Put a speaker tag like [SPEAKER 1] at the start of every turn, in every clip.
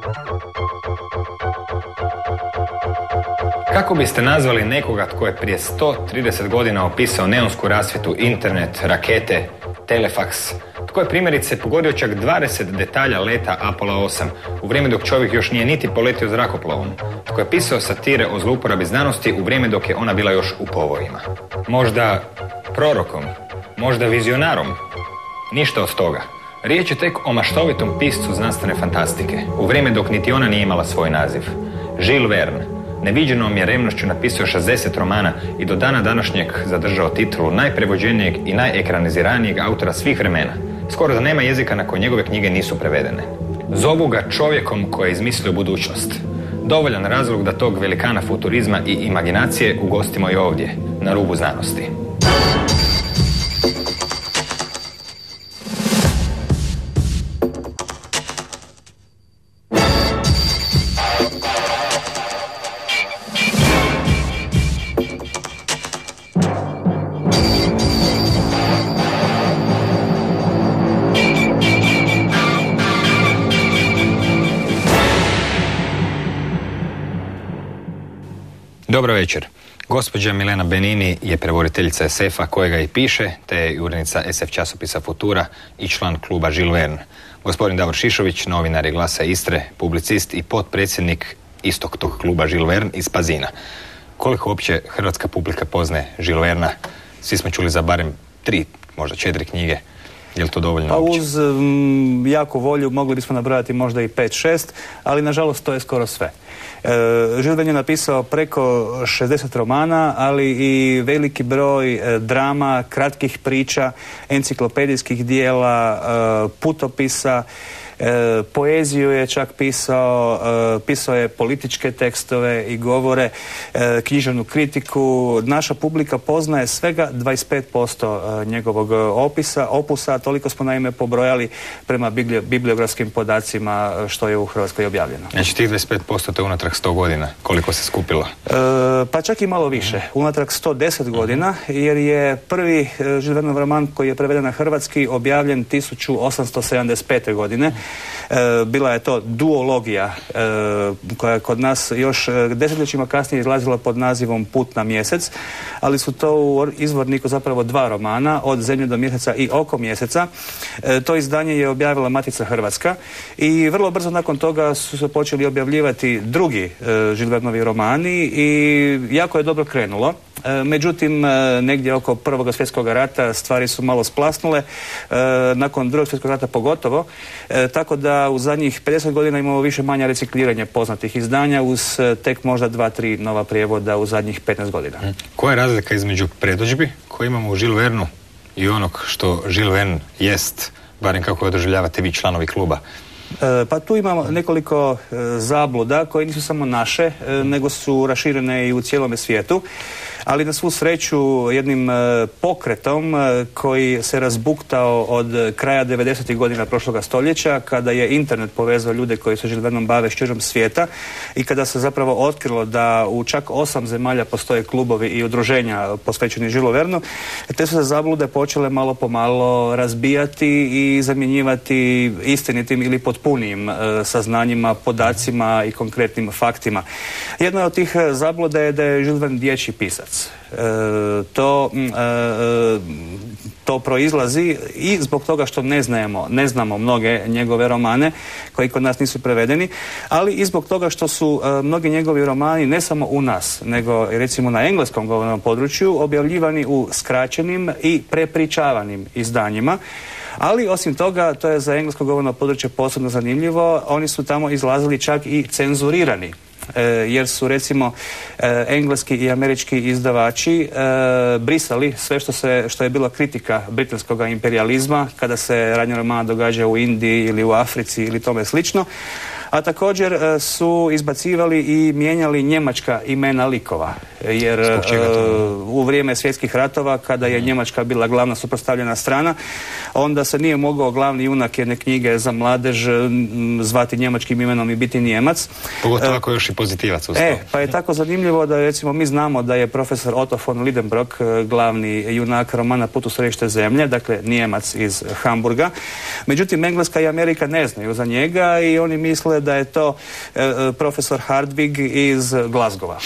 [SPEAKER 1] Kako biste nazvali nekoga tko je prije 130 godina opisao neonsku rasvjetu, internet, rakete, telefaks, tko je primjerice pogodio čak 20 detalja leta Apollo 8 u vrijeme dok čovjek još nije niti poletio zrakoplovom, tko je pisao satire o zlouporabi znanosti u vrijeme dok je ona bila još u povojima? Možda prorokom, možda vizionarom? Ništa od toga. Riječ je tek o maštovitom piscu znanstvene fantastike, u vrijeme dok niti ona nije imala svoj naziv. Jules Verne, neviđenom je revnošću napisao 60 romana i do dana današnjeg zadržao titulu najprevođenijeg i najekraniziranijeg autora svih vremena. Skoro da nema jezika na koje njegove knjige nisu prevedene. Zovu ga čovjekom koji je izmislio budućnost. Dovoljan razlog da tog velikana futurizma i imaginacije ugostimo i ovdje, na rubu znanosti. Dobro večer. Gospođa Milena Benini je prevoditeljica SF-a kojega i piše, te je urednica SF časopisa Futura i član kluba Jules Verne. Gospodin Davor Šišović, novinar je Glasa Istre, publicist i potpredsjednik istog tog kluba Jules Verne iz Pazina. Koliko uopće hrvatska publika poznaje Jules Verna? Svi smo čuli za barem 3, možda 4 knjige. Je li to dovoljno uopće?
[SPEAKER 2] Uz jako volju mogli bismo nabrojati možda i 5-6, ali nažalost to je skoro sve. Jules Verne je napisao preko 60 romana, ali i veliki broj drama, kratkih priča, enciklopedijskih dijela, putopisa, poeziju je čak pisao, pisao je političke tekstove i govore, književnu kritiku. Naša publika poznaje svega 25% njegovog opusa, toliko smo naime pobrojali prema bibliografskim podacima što je u Hrvatskoj objavljeno.
[SPEAKER 1] Znači tih 25% to je unatrag 100 godina, koliko se skupilo?
[SPEAKER 2] Pa čak i malo više, unatrag 110 godina, jer je prvi Jules Vernov roman koji je preveden na hrvatski objavljen 1875. godine. Bila je to duologija koja je kod nas još desetljećima kasnije izlazila pod nazivom Put na mjesec, ali su to u izvorniku zapravo 2 romana, Od zemlje do mjeseca i Oko mjeseca. To izdanje je objavila Matica Hrvatska i vrlo brzo nakon toga su se počeli objavljivati drugi Jules Vernovi romani i jako je dobro krenulo. Međutim, negdje oko Prvog svjetskog rata stvari su malo splasnule, nakon Drugog svjetskog rata pogotovo, tako da u zadnjih 50 godina imamo više manje recikliranje poznatih izdanja uz tek možda 2-3 nova prijevoda u zadnjih 15 godina.
[SPEAKER 1] Koja je razlika između predodžbi koje imamo u Jules Vernu i onog što Jules Verne jest, barem kako je doživljavate vi članovi kluba?
[SPEAKER 2] Pa tu imamo nekoliko zabluda koje nisu samo naše, nego su raširene i u cijelome svijetu. Ali na svu sreću jednim pokretom koji se razbuktao od kraja 90. godina prošloga stoljeća, kada je internet povezao ljude koji se Jules Vernom bave širom svijeta i kada se zapravo otkrilo da u čak 8 zemalja postoje klubovi i udruženja posvećeni Julesu Vernu, te su se zablude počele malo po malo razbijati i zamjenjivati istinitim ili potpunijim saznanjima, podacima i konkretnim faktima. Jedna od tih zabluda je da je Jules Verne dječji pisac. To proizlazi i zbog toga što ne znamo mnoge njegove romane koji kod nas nisu prevedeni, ali i zbog toga što su mnogi njegovi romani ne samo u nas, nego recimo na engleskom govornom području objavljivani u skraćenim i prepričavanim izdanjima. Ali osim toga, to je za englesko govorno područje posebno zanimljivo, oni su tamo izlazili čak i cenzurirani. Jer su recimo engleski i američki izdavači brisali sve što je bila kritika britanskog imperijalizma kada se radnja romana događa u Indiji ili u Africi ili tome slično, a također su izbacivali i mijenjali njemačka imena likova. jer u vrijeme svjetskih ratova, kada je Njemačka bila glavna suprotstavljena strana, onda se nije mogao glavni junak jedne knjige za mladež zvati njemačkim imenom i biti Nijemac.
[SPEAKER 1] Pogotovo ako još i pozitivac uz to.
[SPEAKER 2] Pa je tako zanimljivo da recimo mi znamo da je profesor Otto von Lidenbrock glavni junak romana Put u središte zemlje, dakle Nijemac iz Hamburga. Međutim, Engleska i Amerika ne znaju za njega i oni misle da je to profesor Hardwig iz Glasgowa.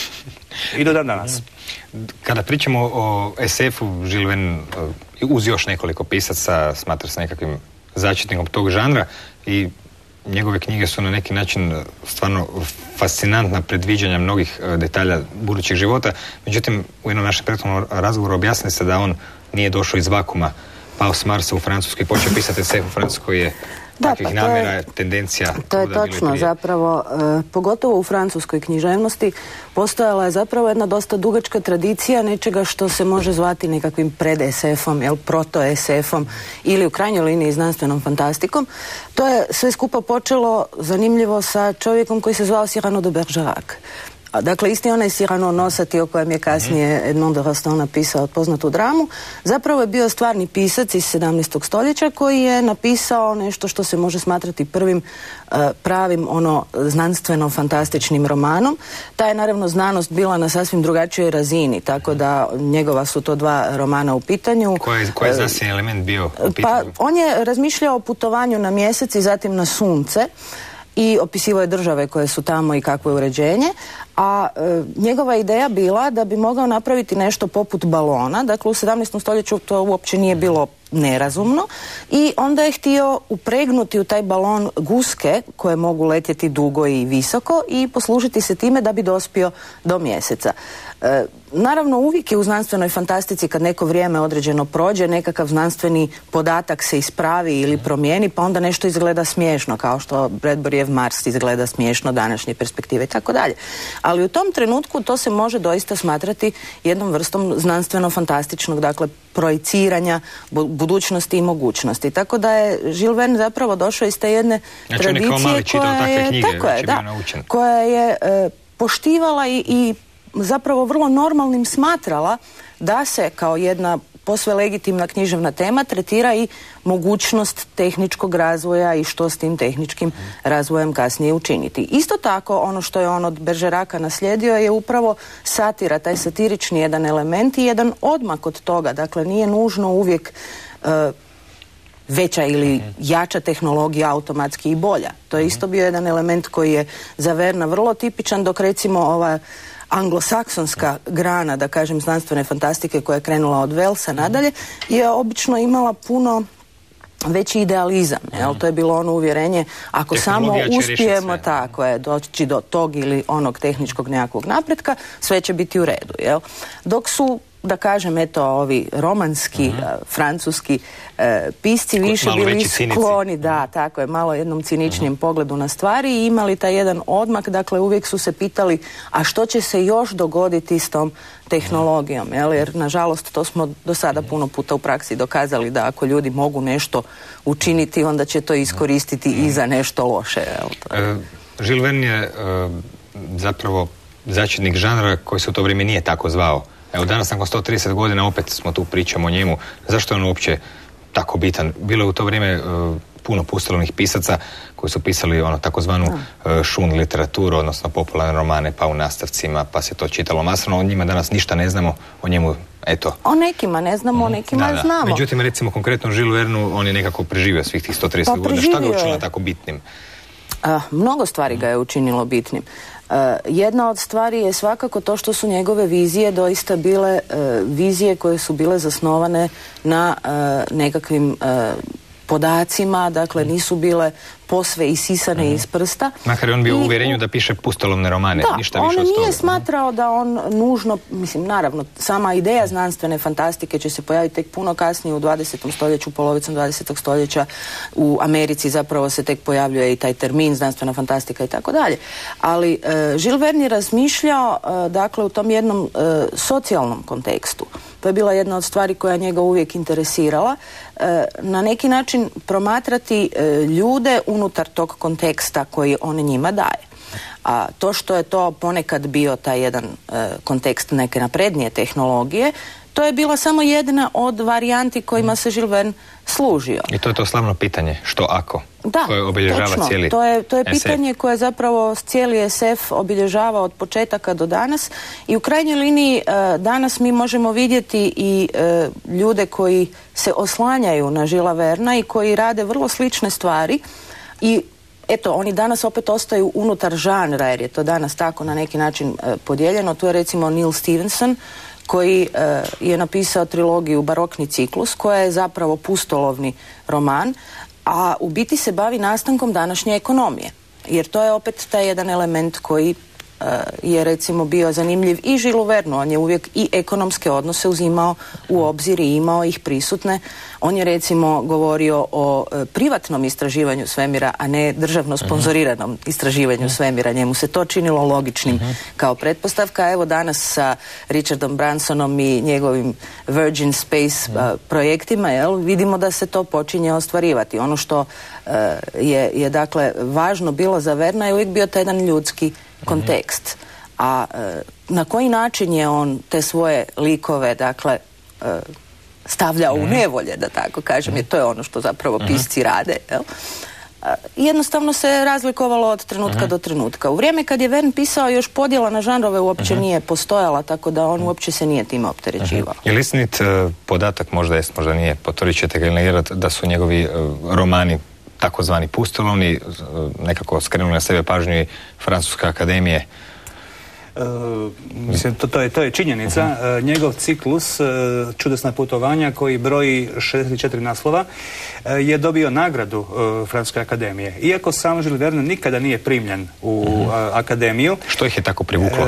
[SPEAKER 2] I do dan danas.
[SPEAKER 1] Kada pričamo o SF-u, Jules Verne uz još nekoliko pisaca smatra se nekakvim začetnikom tog žanra i njegove knjige su na neki način stvarno fascinantna predviđanja mnogih detalja budućeg života. Međutim, u jednom našem prethodnom razgovoru objasnili se da on nije došao iz vakuma, pao s Marsa u Francuskoj i počeo pisati SF u Francuskoj je takvih namjera, tendencija.
[SPEAKER 3] To je točno, zapravo, pogotovo u francuskoj književnosti postojala je zapravo jedna dosta dugačka tradicija nečega što se može zvati nekakvim pred-SF-om, proto-SF-om ili u krajnjoj liniji znanstvenom fantastikom. To je sve skupa počelo zanimljivo sa čovjekom koji se zvao Cyrano de Bergerac. Dakle, isti onaj Cyrano nosati o kojem je kasnije Edmond de Rostand napisao poznatu dramu, zapravo je bio stvarni pisac iz 17. stoljeća koji je napisao nešto što se može smatrati prvim pravim znanstveno-fantastičnim romanom. Ta je naravno znanost bila na sasvim drugačijoj razini, tako da njegova su to dva romana u pitanju.
[SPEAKER 1] Koji je znanstveni element bio u pitanju?
[SPEAKER 3] Pa on je razmišljao o putovanju na mjesec i zatim na sunce i opisivao je države koje su tamo i kakvo je uređenje, a njegova ideja bila da bi mogao napraviti nešto poput balona, dakle u 17. stoljeću to uopće nije bilo nerazumno i onda je htio upregnuti u taj balon guske koje mogu letjeti dugo i visoko i poslužiti se time da bi dospio do mjeseca. Naravno, uvijek je u znanstvenoj fantastici kad neko vrijeme određeno prođe, nekakav znanstveni podatak se ispravi ili promijeni, pa onda nešto izgleda smiješno, kao što Bradburyjev Mars izgleda smiješno današnje perspektive i tako dalje. Ali u tom trenutku to se može doista smatrati jednom vrstom znanstveno-fantastičnog, dakle, projiciranja budućnosti i mogućnosti. Tako da je Jules Verne zapravo došao iz te jedne tradicije koja je poštivala i zapravo vrlo normalnim smatrala da se kao jedna posve legitimna književna tema tretira i mogućnost tehničkog razvoja i što s tim tehničkim razvojem kasnije učiniti. Isto tako, ono što je on od Bergeraka naslijedio je upravo satira, taj satirični jedan element i jedan odmak od toga. Dakle, nije nužno uvijek veća ili jača tehnologija automatski i bolja. To je isto bio jedan element koji je za Verna vrlo tipičan, dok recimo ova anglosaksonska grana, da kažem, znanstvene fantastike koja je krenula od Wellsa nadalje, je obično imala puno veći idealizam. To je bilo ono uvjerenje, ako samo uspijemo doći do tog ili onog tehničkog nekakvog napretka, sve će biti u redu. Dok su, da kažem, ovi romanski, francuski pisci više bili skloni, tako je, malo jednom ciničnijem pogledu na stvari i imali taj jedan odmak, dakle uvijek su se pitali, a što će se još dogoditi s tom tehnologijom, jer nažalost to smo do sada puno puta u praksi dokazali da ako ljudi mogu nešto učiniti, onda će to iskoristiti i za nešto loše.
[SPEAKER 1] Jules Verne je zapravo začetnik žanra koji se u to vrijeme nije tako zvao. Evo danas nakon 130 godina opet smo tu pričamo o njemu. Zašto je on uopće tako bitan? Bilo je u to vrijeme puno pustolovnih pisaca koji su pisali takozvanu šun literaturu, odnosno popularne romane, pa u nastavcima, pa se to čitalo masovno. O njima danas ništa ne znamo, o njemu, eto.
[SPEAKER 3] O nekima ne znamo, o nekima znamo.
[SPEAKER 1] Međutim, recimo konkretno Jules Verneu, on je nekako preživio svih tih 130 godina. Šta ga je učinilo tako bitnim?
[SPEAKER 3] Mnogo stvari ga je učinilo bitnim. Jedna od stvari je svakako to što su njegove vizije doista bile vizije koje su bile zasnovane na nekakvim podacima, dakle nisu bile posve isisane iz prsta.
[SPEAKER 1] Makar je on bio u uvjerenju da piše pustolovne romane, ništa više od toga.
[SPEAKER 3] On nije smatrao da on nužno, mislim, naravno, sama ideja znanstvene fantastike će se pojaviti tek puno kasnije u 20. stoljeću, polovicom 20. stoljeća. U Americi zapravo se tek pojavljuje i taj termin znanstvena fantastika i tako dalje. Ali Jules Verne je razmišljao, dakle, u tom jednom socijalnom kontekstu. To je bila jedna od stvari koja njega uvijek interesirala. Na neki način promatrati ljude unutar tog konteksta koji on njima daje. A to što je to ponekad bio taj jedan kontekst neke naprednije tehnologije, to je bila samo jedna od varijanti kojima se Jules Verne služio.
[SPEAKER 1] I to je to slavno pitanje, što ako?
[SPEAKER 3] Da,
[SPEAKER 1] koje obilježava
[SPEAKER 3] točno.
[SPEAKER 1] cijeli
[SPEAKER 3] To je
[SPEAKER 1] SF.
[SPEAKER 3] pitanje koje zapravo cijeli SF obilježava od početaka do danas i u krajnjoj liniji danas mi možemo vidjeti i ljude koji se oslanjaju na Julesa Verna i koji rade vrlo slične stvari i eto, oni danas opet ostaju unutar žanra jer je to danas tako na neki način podijeljeno. Tu je recimo Neil Stevenson koji je napisao trilogiju Barokni ciklus koja je zapravo pustolovni roman, a u biti se bavi nastankom današnje ekonomije. Jer to je opet taj jedan element koji je recimo bio zanimljiv i Julesu Vernu. On je uvijek i ekonomske odnose uzimao u obzir i imao ih prisutne. On je recimo govorio o privatnom istraživanju svemira, a ne državno sponzoriranom istraživanju svemira. Njemu se to činilo logičnim kao pretpostavka. Evo danas sa Richardom Bransonom i njegovim Virgin Space projektima, vidimo da se to počinje ostvarivati. Ono što je dakle važno bilo za Verna je uvijek bio taj jedan ljudski kontekst. A na koji način je on te svoje likove, dakle, stavljao u nevolje, da tako kažem, jer to je ono što zapravo pisci rade, jel? Jednostavno se razlikovalo od trenutka do trenutka. U vrijeme kad je Verne pisao, još podjela na žanrove uopće nije postojala, tako da on uopće se nije time opterećivao.
[SPEAKER 1] Je li istinit podatak, možda jest, možda nije, potvrdit ćete ga ili negirati, da su njegovi romani takozvani pustolovni, nekako skrenuli na sebe pažnju i Francuske akademije?
[SPEAKER 2] Mislim, to je činjenica. Njegov ciklus Čudesna putovanja koji broji 64 naslova je dobio nagradu Francuske akademije. Iako sam Jules Verne nikada nije primljen u akademiju.
[SPEAKER 1] Što ih je tako privuklo?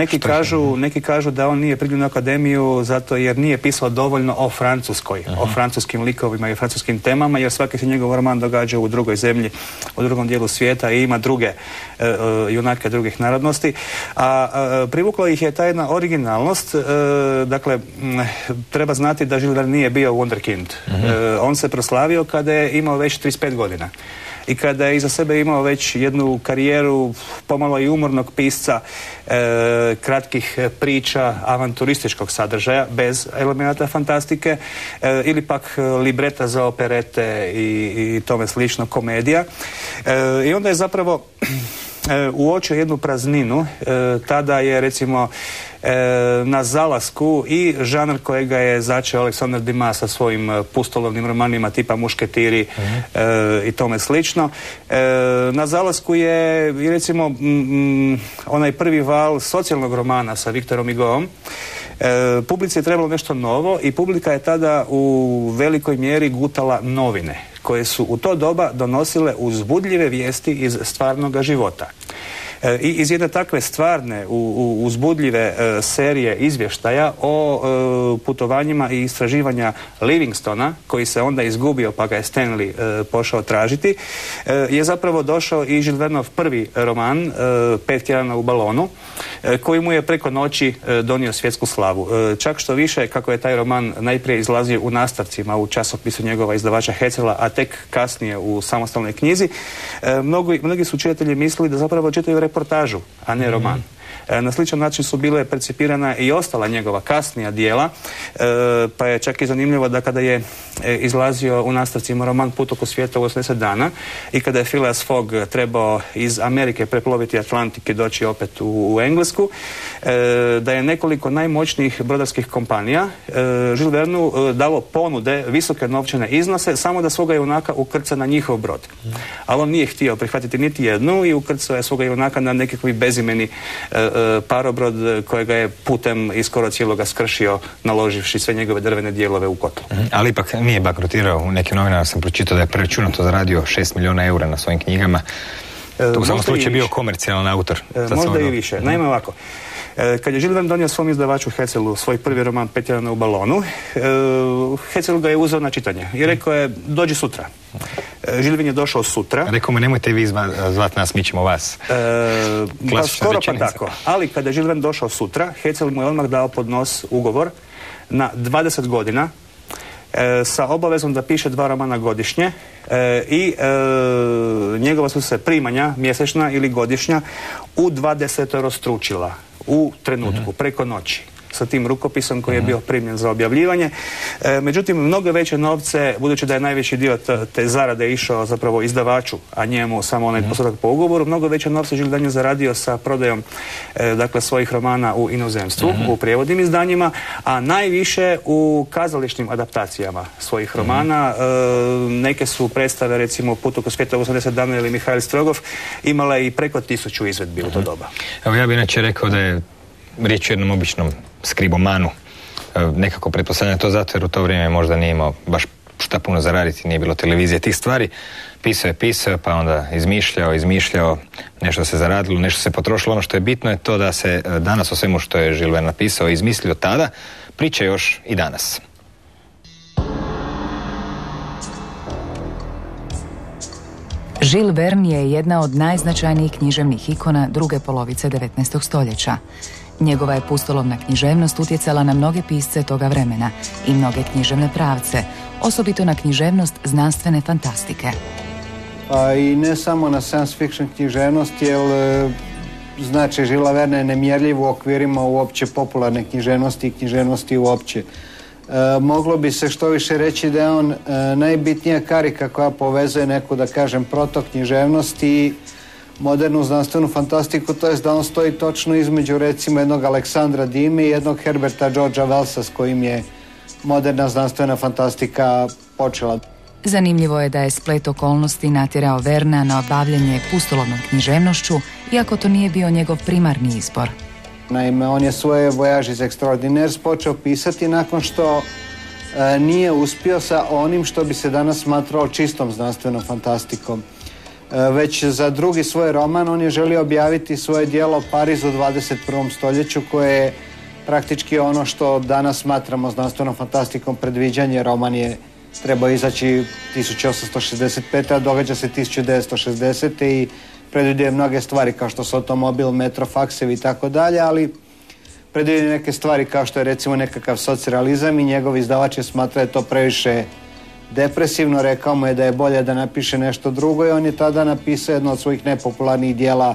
[SPEAKER 2] Neki kažu da on nije primljen u akademiju zato jer nije pisao dovoljno o Francuskoj, o francuskim likovima i francuskim temama, jer svaki se njegov roman događa u drugoj zemlji, u drugom dijelu svijeta i ima druge junake drugih narodnosti. A privuklo ih je ta jedna originalnost. Dakle, treba znati da Jules Verne nije bio wunderkind. On se proslavio kada je imao već 35 godina. I kada je iza sebe imao već jednu karijeru pomalo i umornog pisca kratkih priča avanturističkog sadržaja bez elemenata fantastike ili pak libreta za operete i tome slično, komedija. I onda je zapravo uočio jednu prazninu. Tada je recimo na zalasku i žanr kojega je začeo Aleksandar Dumas sa svojim pustolovnim romanima tipa Mušketiri i tome slično. Na zalasku je i recimo onaj prvi val socijalnog romana sa Viktorom Hugoom. Publici je trebalo nešto novo i publika je tada u velikoj mjeri gutala novine koje su u to doba donosile uzbudljive vijesti iz stvarnog života. I iz jedne takve stvarne, uzbudljive serije izvještaja o putovanjima i istraživanja Livingstona, koji se onda izgubio pa ga je Stanley pošao tražiti, je zapravo došao i Jules Vernov prvi roman, 5 tjedana u balonu, koji mu je preko noći donio svjetsku slavu. Čak što više, kako je taj roman najprije izlazio u nastavcima u časopisu njegova izdavača Hecela, a tek kasnije u samostalnoj knjizi, mnogi su čitatelji mislili da zapravo čitaju reportažu, a ne roman. Na sličan način su bile percipirana i ostala njegova kasnija dijela, pa je čak i zanimljivo da kada je izlazio u nastavcima roman Put oko svijeta u 80 dana i kada je Phileas Fogg trebao iz Amerike preploviti Atlantik i doći opet u Englesku, da je nekoliko najmoćnijih brodarskih kompanija Jules Vernu dalo ponude, visoke novčane iznose, samo da svoga junaka ukrca na njihov brod. Ali on nije htio prihvatiti niti jednu i ukrcao je svoga junaka na nekakvi bezimeni parobrod kojega je putem i skoro cijeloga skršio naloživši sve njegove drvene dijelove u kotlu. Ali
[SPEAKER 1] ipak nije bankrotirao. U nekim novinama sam pročitao da je preračunato zaradio 6 milijuna eura na svojim knjigama. To u samom slučaju bio komercijalan autor.
[SPEAKER 2] Možda i više. Naime ovako. Kad je Jules Verne donio svom izdavaču Hecelu svoj prvi roman 5 tjedana u balonu, Hecel ga je uzeo na čitanje i rekao je dođi sutra. Jules Verne je došao sutra.
[SPEAKER 1] Rekao mu nemojte vi zvati nas, mi ćemo vas.
[SPEAKER 2] Pa skoro pa tako. Ali kada je Jules Verne došao sutra, Hecel mu je odmah dao pod nos ugovor na 20 godina sa obavezom da piše 2 romana godišnje i njegova su se primanja mjesečna ili godišnja u 20-rostručila u trenutku, preko noći, sa tim rukopisom koji je bio primljen za objavljivanje. Međutim, mnogo veće novce, budući da je najveći dio te zarade išao zapravo izdavaču, a njemu samo onaj postotak po ugovoru, mnogo veće novce Jules Verne zaradio sa prodajom dakle svojih romana u inozemstvu, u prijevodnim izdanjima, a najviše u kazališnim adaptacijama svojih romana. Neke su predstave, recimo Put oko svijeta u 80 dana ili Mihail Strogov, imale i preko 1000 izvedbi u to doba.
[SPEAKER 1] Evo, ja bih inače rekao da je riječ o jednom običnom skribomanu. Nekako pretpostavljam to zato jer u to vrijeme možda nije imao baš šta puno zaraditi, nije bilo televizije tih stvari. Pisao, pa onda izmišljao, nešto se zaradilo, nešto se potrošilo. Ono što je bitno je to da se danas o svemu što je Jules Verne napisao i izmislio tada, priča još i danas.
[SPEAKER 4] Jules Verne je jedna od najznačajnijih književnih ikona druge polovice 19. stoljeća. Njegova je pustolovna književnost utjecala na mnoge pisce toga vremena i mnoge književne pravce, osobito na književnost znanstvene fantastike.
[SPEAKER 5] Pa i ne samo na science fiction književnost, jer znači Julesa Verne je nemjerljiv u okvirima uopće popularne književnosti i književnosti uopće. Moglo bi se što više reći da je on najbitnija karika koja povezuje neku, da kažem, protok književnosti i modernu znanstvenu fantastiku, to jest da on stoji točno između recimo jednog Aleksandra Dime i jednog Herberta Georgea Wellsa s kojim je moderna znanstvena fantastika počela.
[SPEAKER 4] Zanimljivo je da je splet okolnosti natjerao Verna na bavljenje pustolovnom književnošću, iako to nije bio njegov primarni izbor.
[SPEAKER 5] Naime, on je svoje Voyages Extraordinaires počeo pisati nakon što nije uspio sa onim što bi se danas smatrao čistom znanstvenom fantastikom. Već za drugi svoj roman on je želio objaviti svoje djelo Pariz u 21. stoljeću, koje je praktički ono što danas smatramo znanstvenom fantastikom. Predviđanje, roman je trebao izaći 1865. a događa se 1960. i predviđuje mnoge stvari kao što su automobil, metro, faksevi i tako dalje, ali predviđuje neke stvari kao što je recimo nekakav socrealizam i njegov izdavač je smatrao to previše depresivno, rekao mu je da je bolje da napiše nešto drugo i on je tada napisao jedno od svojih nepopularnih dijela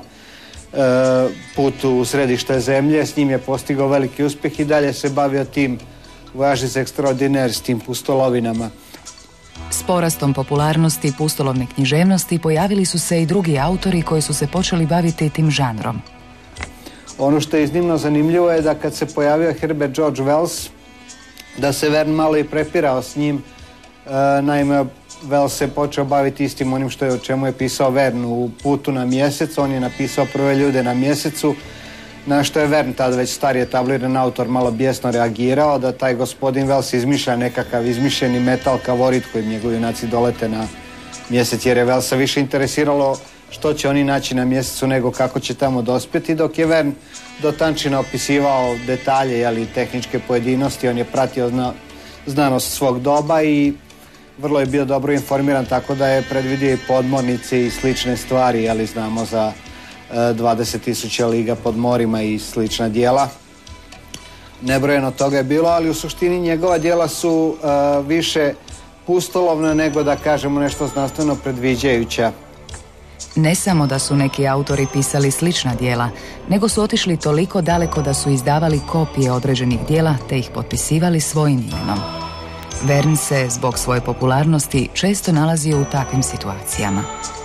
[SPEAKER 5] Put u središte zemlje. S njim je postigao veliki uspjeh i dalje se bavio tim Voyages Extraordinaires, tim pustolovinama.
[SPEAKER 4] S porastom popularnosti pustolovne književnosti pojavili su se i drugi autori koji su se počeli baviti tim žanrom.
[SPEAKER 5] Ono što je iznimno zanimljivo je da kad se pojavio Herbert George Wells, da se Verne malo i prepirao s njim. Naime, Wells se počeo baviti istim onim što je, o čemu je pisao Verne u Putu na mjesec. On je napisao Prve ljude na mjesecu, na što je Verne, tada već stari etabliran autor, malo bijesno reagirao da taj gospodin Wells izmišlja nekakav izmišljeni metal kavorit kojim njegovi junaci dolete na mjesec, jer je Wellsa više interesiralo što će oni naći na mjesecu nego kako će tamo dospjeti, dok je Verne do tančina opisivao detalje, ali tehničke pojedinosti. On je pratio znanost svog doba i vrlo je bio dobro informiran, tako da je predvidio i podmornice i slične stvari, ali znamo za 20.000 liga pod morima i slična dijela. Nebrojeno toga je bilo, ali u suštini njegova djela su više pustolovna nego, da kažemo, nešto znanstveno predviđajuća.
[SPEAKER 4] Ne samo da su neki autori pisali slična djela, nego su otišli toliko daleko da su izdavali kopije određenih djela te ih potpisivali svojim imenom. Verne se, zbog svoje popularnosti, često nalazio u takvim situacijama.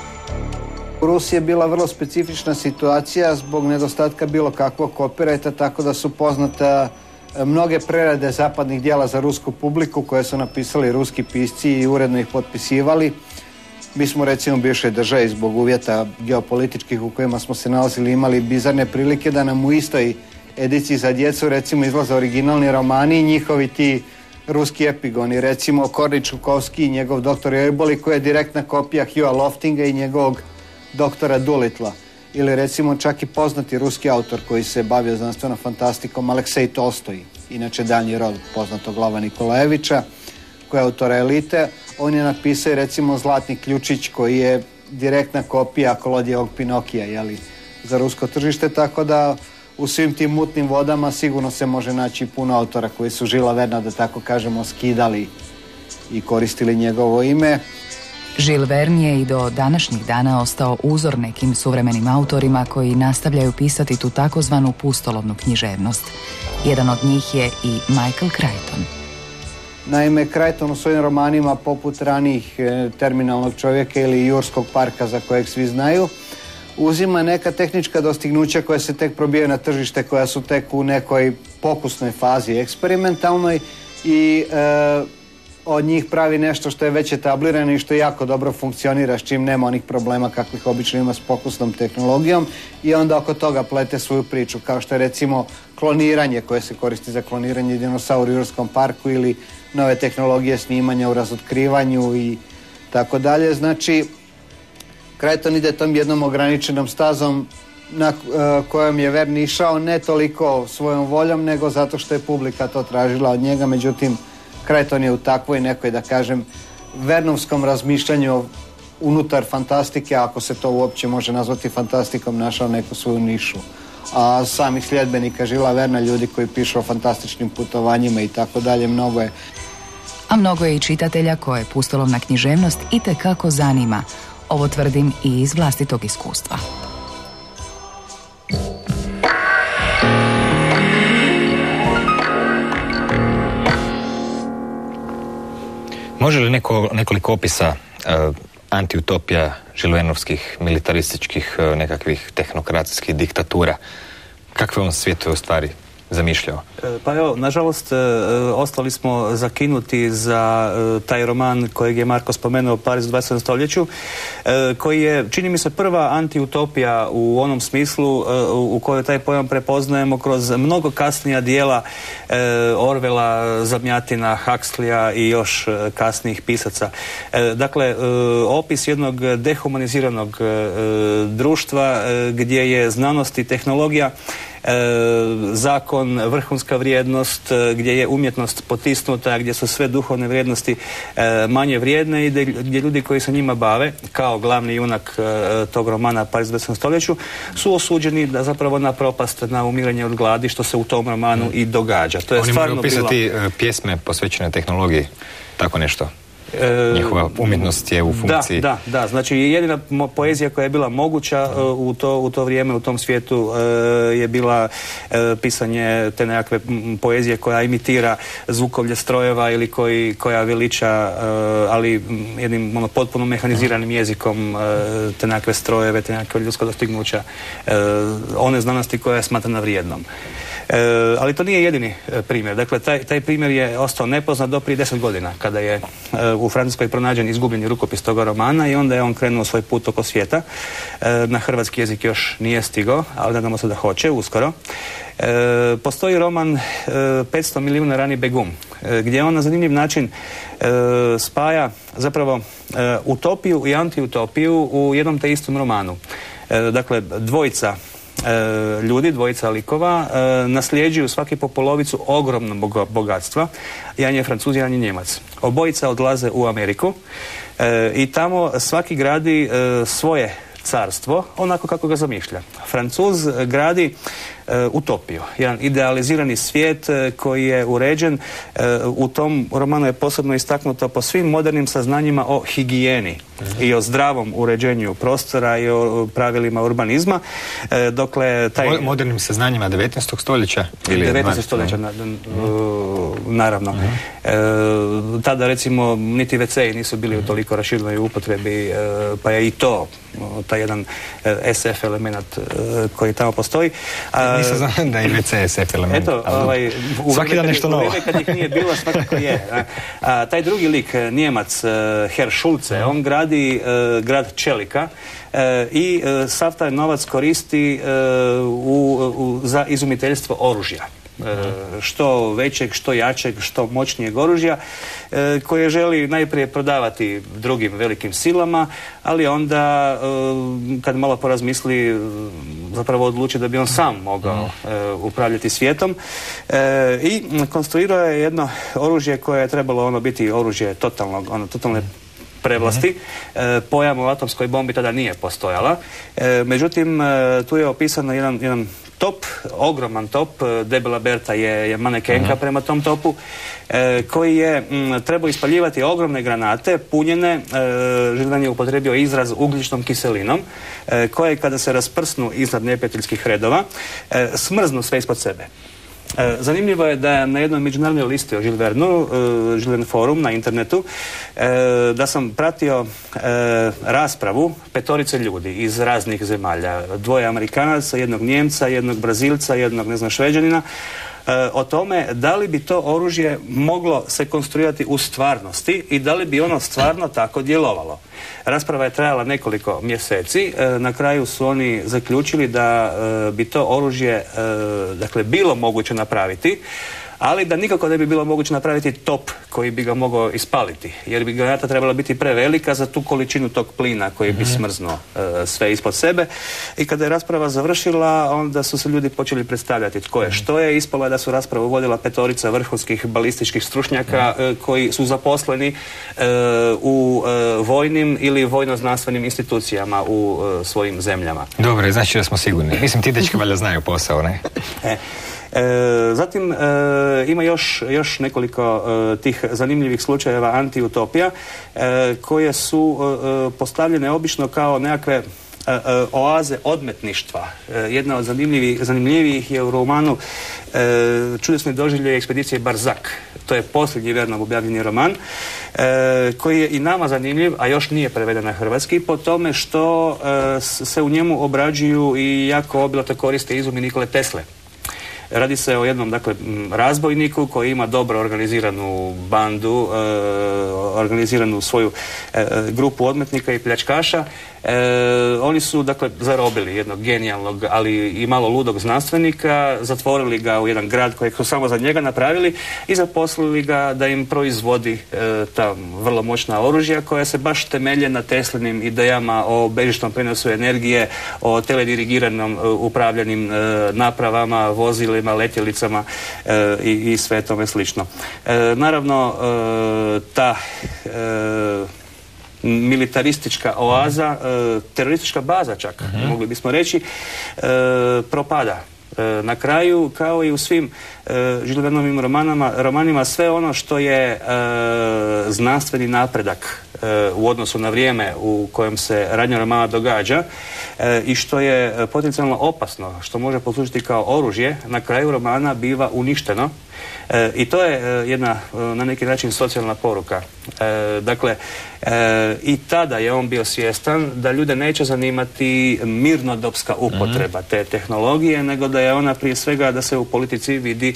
[SPEAKER 5] U Rusiji je bila vrlo specifična situacija zbog nedostatka bilo kakvog kopirajta, tako da su poznate mnoge prerade zapadnih djela za rusku publiku koje su napisali ruski pisci i uredno ih potpisivali. Mi smo recimo u bivšoj državi zbog uvjeta geopolitičkih u kojima smo se nalazili imali bizarne prilike da nam u istoj ediciji za djecu recimo izlaze originalni romani i njihovi ti ruski epigoni. Recimo Kornić Čukovski i njegov doktor Jojboli koji je direktna kopija Hughea Loftinga i njegovog doktora Doolittla. Ili recimo čak i poznati ruski autor koji se bavio znanstvenom fantastikom Aleksej Tolstoj, inače daljnji rod poznatog Lava Nikolajevića, koji je autor Elite. On je napisao recimo Zlatni ključić koji je direktna kopija Kolodijevog Pinokija, jeli, za rusko tržište, tako da u svim tim mutnim vodama sigurno se može naći puno autora koji su Julesa Verna, da tako kažemo, skidali i koristili njegovo ime.
[SPEAKER 4] Jules Verne je i do današnjih dana ostao uzor nekim suvremenim autorima koji nastavljaju pisati tu takozvanu pustolovnu književnost. Jedan od njih je i Michael Crichton.
[SPEAKER 5] Naime, Crichton u svojim romanima, poput ranijih Terminalnog čovjeka ili Jurskog parka, za kojeg svi znaju, uzima neka tehnička dostignuća koja se tek probijaju na tržište, koja su tek u nekoj pokusnoj fazi, eksperimentalnoj, i od njih pravi nešto što je već etablirano i što jako dobro funkcionira, s čim nema onih problema kakvih obično ima s pokusnom tehnologijom, i onda oko toga plete svoju priču, kao što je recimo kloniranje koje se koristi za kloniranje dinosaura u Jurskom parku ili nove tehnologije snimanja u razotkrivanju i tako dalje. Znači, Crichton ide tom jednom ograničenom stazom na kojom je Verne išao ne toliko svojom voljom, nego zato što je publika to tražila od njega. Međutim, Crichton je u takvoj nekoj, da kažem, vernovskom razmišljanju unutar fantastike, ako se to uopće može nazvati fantastikom, našao neku svoju nišu. A samih sljedbenika Julesa Verna, ljudi koji pišu o fantastičnim putovanjima i tako dalje, mnogo je.
[SPEAKER 4] A mnogo je i čitatelja koje pustolovna književnost itekako zanima. Ovo tvrdim i iz vlastitog iskustva.
[SPEAKER 1] Može li nekoliko opisa antiutopija žilvenovskih, militarističkih, nekakvih tehnokratskih diktatura? Kakve on svijetu u stvari zamišljao?
[SPEAKER 2] Pa evo, nažalost, ostali smo zakinuti za taj roman kojeg je Marko spomenuo, Pariz u 20. stoljeću, koji je, čini mi se, prva antiutopija u onom smislu u kojoj taj pojam prepoznajemo kroz mnogo kasnija dijela Orwella, Zamjatina, Huxleya i još kasnijih pisaca. Dakle, opis jednog dehumaniziranog društva gdje je znanost i tehnologija zakon, vrhunska vrijednost, gdje je umjetnost potisnuta, gdje su sve duhovne vrijednosti manje vrijedne i gdje ljudi koji se njima bave, kao glavni junak tog romana Pariz u 20. stoljeću, su osuđeni da zapravo na propast, na umiranje od gladi, što se u tom romanu i događa. To je
[SPEAKER 1] oni
[SPEAKER 2] stvarno
[SPEAKER 1] moraju pisati pjesme posvećene tehnologiji, tako nešto. Njihova umjetnost je u funkciji.
[SPEAKER 2] Da. Znači, jedina poezija koja je bila moguća u to vrijeme, u tom svijetu, je bila pisanje te nekakve poezije koja imitira zvukovlje strojeva ili koja veliča, ali jednim potpuno mehaniziranim jezikom, te nekakve strojeve, te nekakve ljudska dostignuća, one znanosti koja je smatrana vrijednom. Ali to nije jedini primjer. Dakle, taj primjer je ostao nepoznat do prije 10 godina, kada je u Francuskoj pronađen izgubljeni rukopis toga romana i onda je on krenuo svoj put oko svijeta. Na hrvatski jezik još nije stigao, ali nadamo se da hoće uskoro. Postoji roman 500 milijuna rani Begum, gdje on na zanimljiv način spaja zapravo utopiju i antiutopiju u jednom te istom romanu. Dakle, dvojica ljudi, dvojica likova, nasljeđuju svaki po polovicu ogromnog bogatstva. Jedan je Francuz, jedan je Njemac. Obojica odlaze u Ameriku i tamo svaki gradi svoje carstvo onako kako ga zamišlja. Francuz gradi utopiju, jedan idealizirani svijet koji je uređen. U tom romanu je posebno istaknuto po svim modernim saznanjima o higijeni i o zdravom uređenju prostora i o pravilima urbanizma. Dokle taj...
[SPEAKER 1] Modernim saznanjima 19. stoljeća? Ili
[SPEAKER 2] 19. stoljeća, naravno. Tada, recimo, niti WC-i nisu bili u toliko raširenoj upotrebi, pa je i to taj jedan SF element koji tamo postoji.
[SPEAKER 1] Nisam znam da je WC SF element.
[SPEAKER 2] Eto,
[SPEAKER 1] svaki dan nešto novo.
[SPEAKER 2] U vrijeme kad ih nije bilo, svakako je. Taj drugi lik, Njemac, Herr Schulze, on gradi grad čelika i sav taj novac koristi za izumiteljstvo oružja. Što većeg, što jačeg, što moćnijeg oružja, koje želi najprije prodavati drugim velikim silama, ali onda kad malo porazmisli zapravo odluči da bi on sam mogao upravljati svijetom i konstruirao je jedno oružje koje je trebalo biti oružje totalne prevlasti. Pojam o atomskoj bombi tada nije postojala. Međutim, tu je opisano jedan top, ogroman top, debela Berta je manekenka prema tom topu, koji je trebao ispaljivati ogromne granate punjene, Jules Verne je upotrijebio izraz ugljičnom kiselinom, koje kada se rasprsnu iznad neprijateljskih redova, smrznu sve ispod sebe. Zanimljivo je da je na jednoj međunarodnoj listi o Jules Verneu, Jules Verne forum na internetu, da sam pratio raspravu 5 ljudi iz raznih zemalja. 2 Amerikanaca, 1 Njemca, 1 Brazilca, 1 Šveđanina, o tome da li bi to oružje moglo se konstruirati u stvarnosti i da li bi ono stvarno tako djelovalo. Rasprava je trajala nekoliko mjeseci, na kraju su oni zaključili da bi to oružje dakle bilo moguće napraviti, ali da nikako ne bi bilo moguće napraviti top koji bi ga mogao ispaliti, jer bi granata trebala biti prevelika za tu količinu tog plina koji bi smrznuo sve ispod sebe. I kada je rasprava završila, onda su se ljudi počeli predstavljati tko je što je. Ispalo je da su raspravu vodila 5 vrhunskih balističkih stručnjaka koji su zaposleni u vojnim ili vojno-znanstvenim institucijama u svojim zemljama.
[SPEAKER 1] Dobro, znači da smo sigurni. Mislim, ti dečki valjda znaju posao, ne?
[SPEAKER 2] Zatim ima još nekoliko tih zanimljivih slučajeva antiutopija koje su postavljene obično kao nekakve oaze odmetništva. Jedna od zanimljivijih je u romanu Čudesni doživljaj ekspedicije Barzak. To je posljednji Verneov objavljeni roman koji je i nama zanimljiv, a još nije preveden na hrvatski, po tome što se u njemu obrađuju i jako obilato koriste izumi Nikole Tesle. Radi se o jednom, dakle, razbojniku koji ima dobro organiziranu bandu, organiziranu svoju grupu odmetnika i pljačkaša. Oni su, dakle, zarobili jednog genijalnog, ali i malo ludog znanstvenika, zatvorili ga u jedan grad kojeg su samo za njega napravili i zaposlili ga da im proizvodi ta vrlo moćna oružja koja se baš temelje na Teslinim idejama o bežičnom prenosu energije, o teledirigiranom upravljanim napravama, vozilima, letjelicama i sve tome slično. Naravno, ta militaristička oaza, teroristička baza čak, mogli bismo reći, propada. Na kraju, kao i u svim Jules Verneovim romanima, sve ono što je znanstveni napredak u odnosu na vrijeme u kojem se radnja romana događa i što je potencijalno opasno, što može poslužiti kao oružje, na kraju romana biva uništeno. I to je jedna, na neki način, socijalna poruka. Dakle, i tada je on bio svjestan da ljude neće zanimati mirnodopska upotreba te tehnologije, nego da je ona prije svega, da se u politici vidi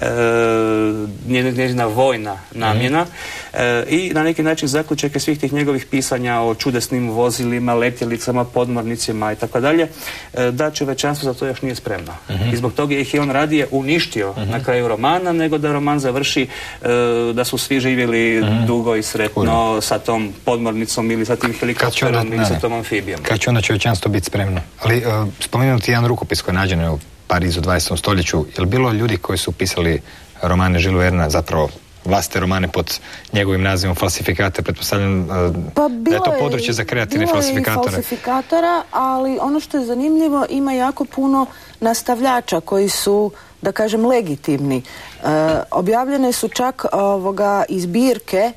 [SPEAKER 2] njezina vojna namjena. I na neki način zaključak je svih tih njegovih pisanja o čudesnim vozilima, letjelicama, podmornicima i tako dalje, da čovječanstvo za to još nije spremno. I zbog toga ih je on radije uništio na kraju romana, nego da roman završi da su svi živjeli dugo i sretno sa tom podmornicom ili sa tim helikopterom ili sa tom amfibijom.
[SPEAKER 1] Kad će onda čovječanstvo biti spremno? Ali spomenuti jedan rukopis koji je nađen u Parizu u 20. stoljeću, je li bilo ljudi koji su pisali romane Jules Vernea, zapravo vlastite romane pod njegovim nazivom falsifikate, pretpostavljam da je to područje za kreativne falsifikatore.
[SPEAKER 3] Bilo je i falsifikatora, ali ono što je zanimljivo, ima jako puno nastavljača koji su, da kažem, legitimni. Objavljene su čak i zbirke,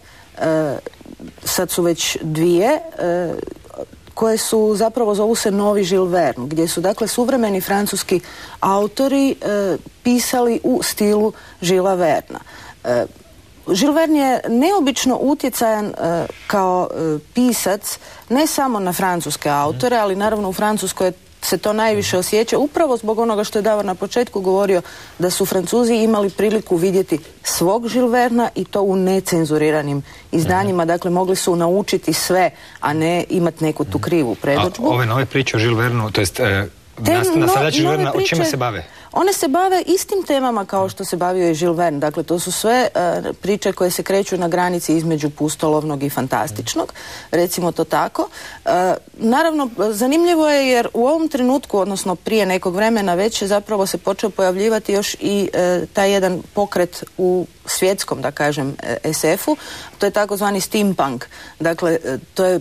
[SPEAKER 3] sad su već 2, koje su, zapravo zovu se Novi Jules Verne, gdje su, dakle, suvremeni francuski autori pisali u stilu Julesa Vernea. Jules Verne je neobično utjecajan kao pisac ne samo na francuske autore, ali naravno u Francuskoj se to najviše osjeća upravo zbog onoga što je Davor na početku govorio, da su Francuzi imali priliku vidjeti svog Jules Vernea i to u necenzuriranim izdanjima. Dakle, mogli su naučiti sve, a ne imati neku tu krivu predodžbu.
[SPEAKER 1] A ove nove priče o Jules Verneu, to jest nastavljači Jules Vernea, o čime se bave?
[SPEAKER 3] One se bave istim temama kao što se bavio i Jules Verne. Dakle, to su sve priče koje se kreću na granici između pustolovnog i fantastičnog, recimo to tako. Naravno, zanimljivo je jer u ovom trenutku, odnosno prije nekog vremena, već je zapravo se počeo pojavljivati još i taj jedan pokret u svjetskom, da kažem, SF-u. To je takozvani steampunk. Dakle, to je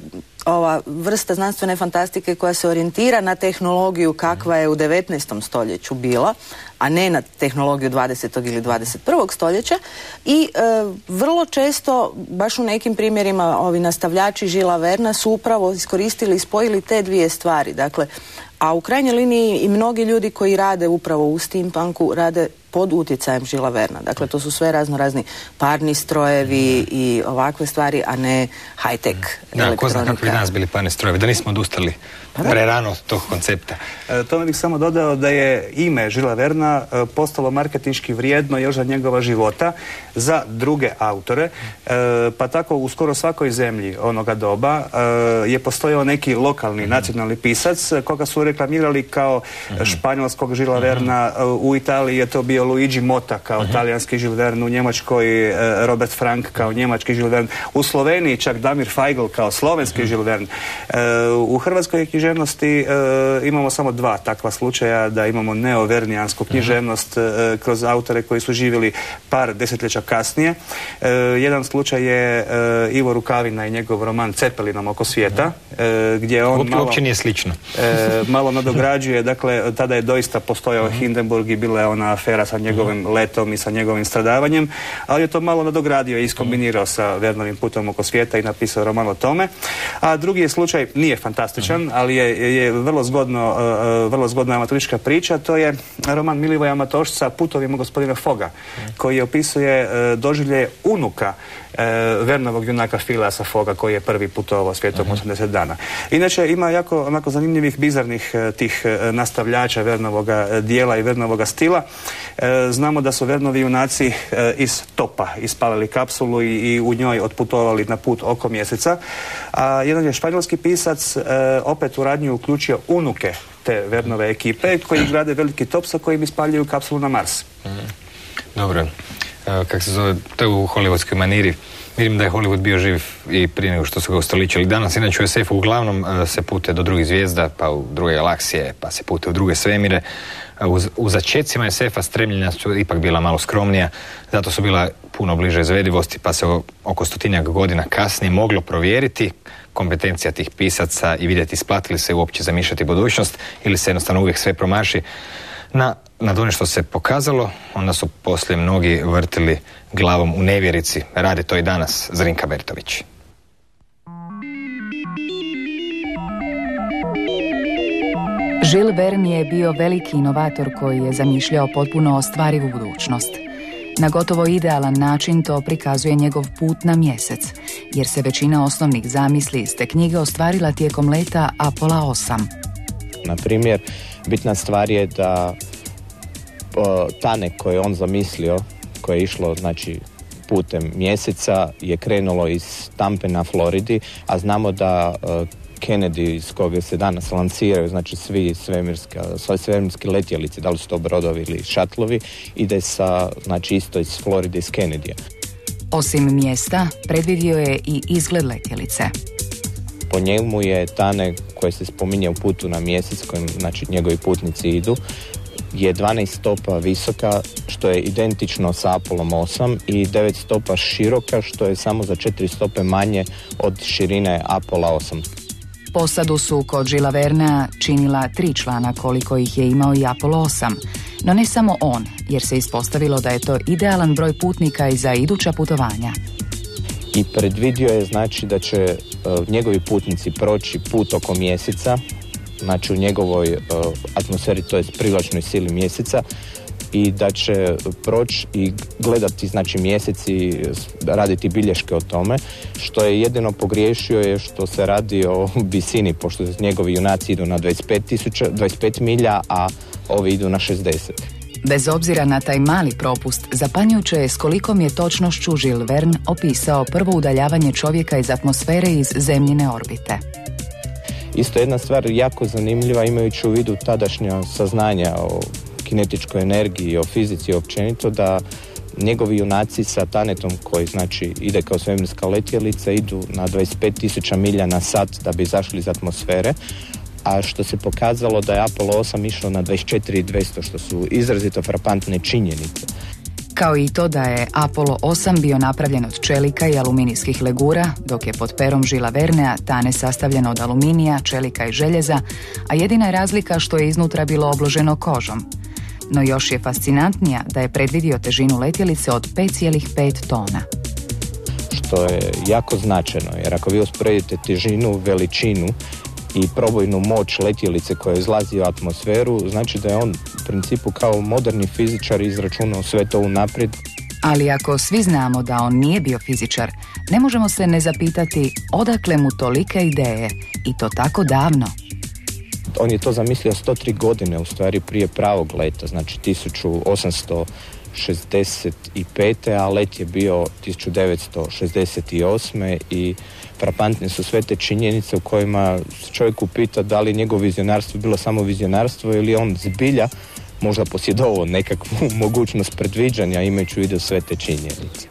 [SPEAKER 3] ova vrsta znanstvene fantastike koja se orijentira na tehnologiju kakva je u 19. stoljeću bila, a ne na tehnologiju 20. ili 21. stoljeća i vrlo često, baš u nekim primjerima, ovi nastavljači Žila Verna su upravo iskoristili i spojili te dvije stvari. Dakle, a u krajnjoj liniji i mnogi ljudi koji rade upravo u steampunku rade pod utjecajem Žila Verna. Dakle, to su sve razni parni strojevi i ovakve stvari, a ne high-tech elektronika.
[SPEAKER 1] Da, ko zna kako bi danas bili parni strojevi, da nismo odustali prerano od tog koncepta.
[SPEAKER 2] Tome bih samo dodao da je ime Žila Verna postalo marketinški vrijedno još za njegova života za druge autore, pa tako u skoro svakoj zemlji onoga doba je postojao neki lokalni nacionalni pisac koga su reklamirali kao španjolskog Žila Verna, u Italiji je to bio Luigi Motta kao talijanski Žil Vern, u Njemačkoj Robert Frank kao njemački Žil Vern, u Sloveniji čak Damir Feigl kao slovenski Žil Vern. U Hrvatskoj književnosti imamo samo dva takva slučaja, da imamo neovernijansku književnost kroz autore koji su živjeli par desetljeća kasnije. Jedan slučaj je Ivo Rukavina i njegov roman Cepelinom oko svijeta, gdje on
[SPEAKER 1] uopće nije slično.
[SPEAKER 2] Malo nadograđuje, dakle, tada je doista postojao Hindenburg i bila je ona afera sa njegovim letom i sa njegovim stradavanjem, ali je to malo nadogradio i iskombinirao sa Vernovim putom oko svijeta i napisao roman o tome. A drugi je slučaj, nije fantastičan, ali je vrlo zgodna amaturistička priča, to je roman Milivoja Matošca Putovima gospodina Foga, koji opisuje doživlje unuka Vernovog junaka Filasa Foga, koji je prvi putovao svijetom 80 dana. Inače, ima jako onako zanimljivih, bizarnih tih nastavljača Vernovoga dijela i Vernovoga stila. Znamo da su Vernovi junaci iz topa ispalili kapsulu i u njoj otputovali na put oko mjeseca. A jedan je španjolski pisac opet u radnju uključio unuke te Vernove ekipe koji grade veliki top sa kojim ispaljuju kapsulu na Mars.
[SPEAKER 1] Dobro. Kako se zove, to je u hollywoodskoj maniri. Vidim da je Hollywood bio živ i prije nego što su ga ustoličili. Danas, inače u SF-u uglavnom se pute do drugih zvijezda, pa u druge galaksije, pa se pute u druge svemire. U začecima SF-a stremljenja su ipak bila malo skromnija, zato su bila puno bliže izvedivosti, pa se oko 100-tinjak godina kasnije moglo provjeriti kompetencija tih pisaca i vidjeti isplatili se uopće zamišljati budućnost ili se jednostavno uvijek sve promaši. Na ono što se pokazalo, onda su poslije mnogi vrtili glavom u nevjerici. Radi to i danas Zrinka Bertović.
[SPEAKER 4] Žil Vern je bio veliki inovator koji je zamišljao potpuno ostvarivu budućnost. Na gotovo idealan način to prikazuje njegov put na mjesec, jer se većina osnovnih zamisli iz te knjige ostvarila tijekom leta Apola 8.
[SPEAKER 6] Na primjer, bitna stvar je da tane koje je on zamislio, koje je išlo, znači, putem mjeseca, je krenulo iz Tampe na Floridi, a znamo da Kennedy, iz koga se danas lansiraju, znači sve svemirske letjelice, da li su to brodovi ili šatlovi, ide sa, znači, isto iz Floride, iz Kennedyja.
[SPEAKER 4] Osim mjesta, predvidio je i izgled letjelice.
[SPEAKER 6] Po njemu je tane koje se spominje u putu na mjesec, kojim, znači, njegovi putnici idu, je 12 stopa visoka, što je identično sa Apolom 8, i 9 stopa široka, što je samo za 4 stope manje od širine Apola 8.
[SPEAKER 4] Posadu su kod Žila Verna činila 3 člana koliko ih je imao i Apollo 8, no ne samo on, jer se ispostavilo da je to idealan broj putnika i za iduća putovanja.
[SPEAKER 6] I predvidio je, znači, da će njegovi putnici proći put oko mjeseca, znači u njegovoj atmosferi, to je privlačnoj sili mjeseca, i da će proći i gledati, znači, mjesec i raditi bilješke o tome. Što je jedino pogriješio je što se radi o visini, pošto njegovi junaci idu na 25 milja, a ovi idu na 60.
[SPEAKER 4] Bez obzira na taj mali propust, zapanjujuće je s kolikom je točnošću Žil Vern opisao prvo udaljavanje čovjeka iz atmosfere iz zemljine orbite.
[SPEAKER 6] Isto jedna stvar jako zanimljiva, imajući u vidu tadašnja saznanja o kinetičkoj energiji, o fizici općenito, da njegovi junaci sa tanetom koji, znači, ide kao svemirska letjelica, idu na 25.000 milja na sat da bi izašli iz atmosfere, a što se pokazalo da je Apollo 8 išao na 24.200, što su izrazito frapantne činjenice.
[SPEAKER 4] kao i to da je Apollo 8 bio napravljen od čelika i aluminijskih legura, dok je pod perom Julesa Vernea Tane sastavljen od aluminija, čelika i željeza, a jedina je razlika što je iznutra bilo obloženo kožom. No još je fascinantnija da je predvidio težinu letjelice od 5,5 tona.
[SPEAKER 6] Što je jako značajno, jer ako vi usporedite težinu, veličinu i probojnu moć letjelice koja izlazi u atmosferu, znači da je on u principu kao moderni fizičar izračunao sve to unaprijed.
[SPEAKER 4] Ali ako svi znamo da on nije bio fizičar, ne možemo se ne zapitati odakle mu tolike ideje i to tako davno.
[SPEAKER 6] On je to zamislio 103 godine u stvari prije pravog leta, znači 1865. a let je bio 1968. i frapantne su sve te činjenice u kojima se čovjek upita da li njegovo vizionarstvo bilo samo vizionarstvo ili on zbilja možda posjedovao nekakvu mogućnost predviđanja imajući u vidu sve te činjenice.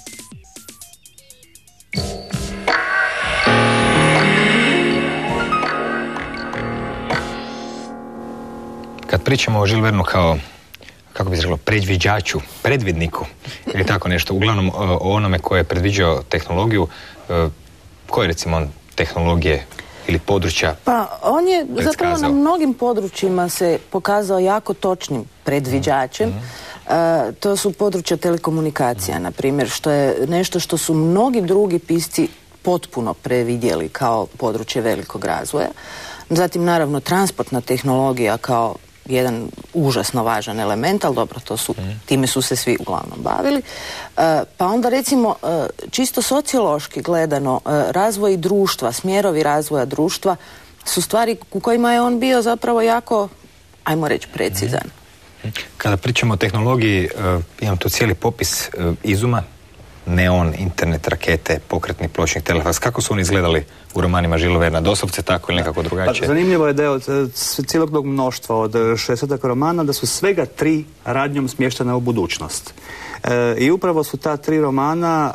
[SPEAKER 1] Kad pričamo o Jules Vernu kao, kako bi se reklo, predviđaču, predvidniku ili tako nešto, uglavnom o onome koje je predviđao tehnologiju, koje recimo tehnologije ili područja?
[SPEAKER 3] Pa on je zapravo na mnogim područjima se pokazao jako točnim predviđačem. To su područja telekomunikacija, na primjer, što je nešto što su mnogi drugi pisci potpuno previdjeli kao područje velikog razvoja. Zatim, naravno, transportna tehnologija kao jedan užasno važan element, ali dobro, time su se svi uglavnom bavili. Pa onda recimo, čisto sociološki gledano, razvoj društva, smjerovi razvoja društva su stvari u kojima je on bio zapravo jako, ajmo reći, precizan.
[SPEAKER 1] Kada pričamo o tehnologiji, imam tu cijeli popis izuma, neon, internet, rakete, pokretni pločnik, telefaks. Kako su oni izgledali u romanima Julesa Verna? Doslovce tako ili nekako drugačije?
[SPEAKER 2] Pa, zanimljivo je da je od cijelog tog mnoštva, od 60 romana, da su svega 3 radnjom smještena u budućnost. I upravo su ta 3 romana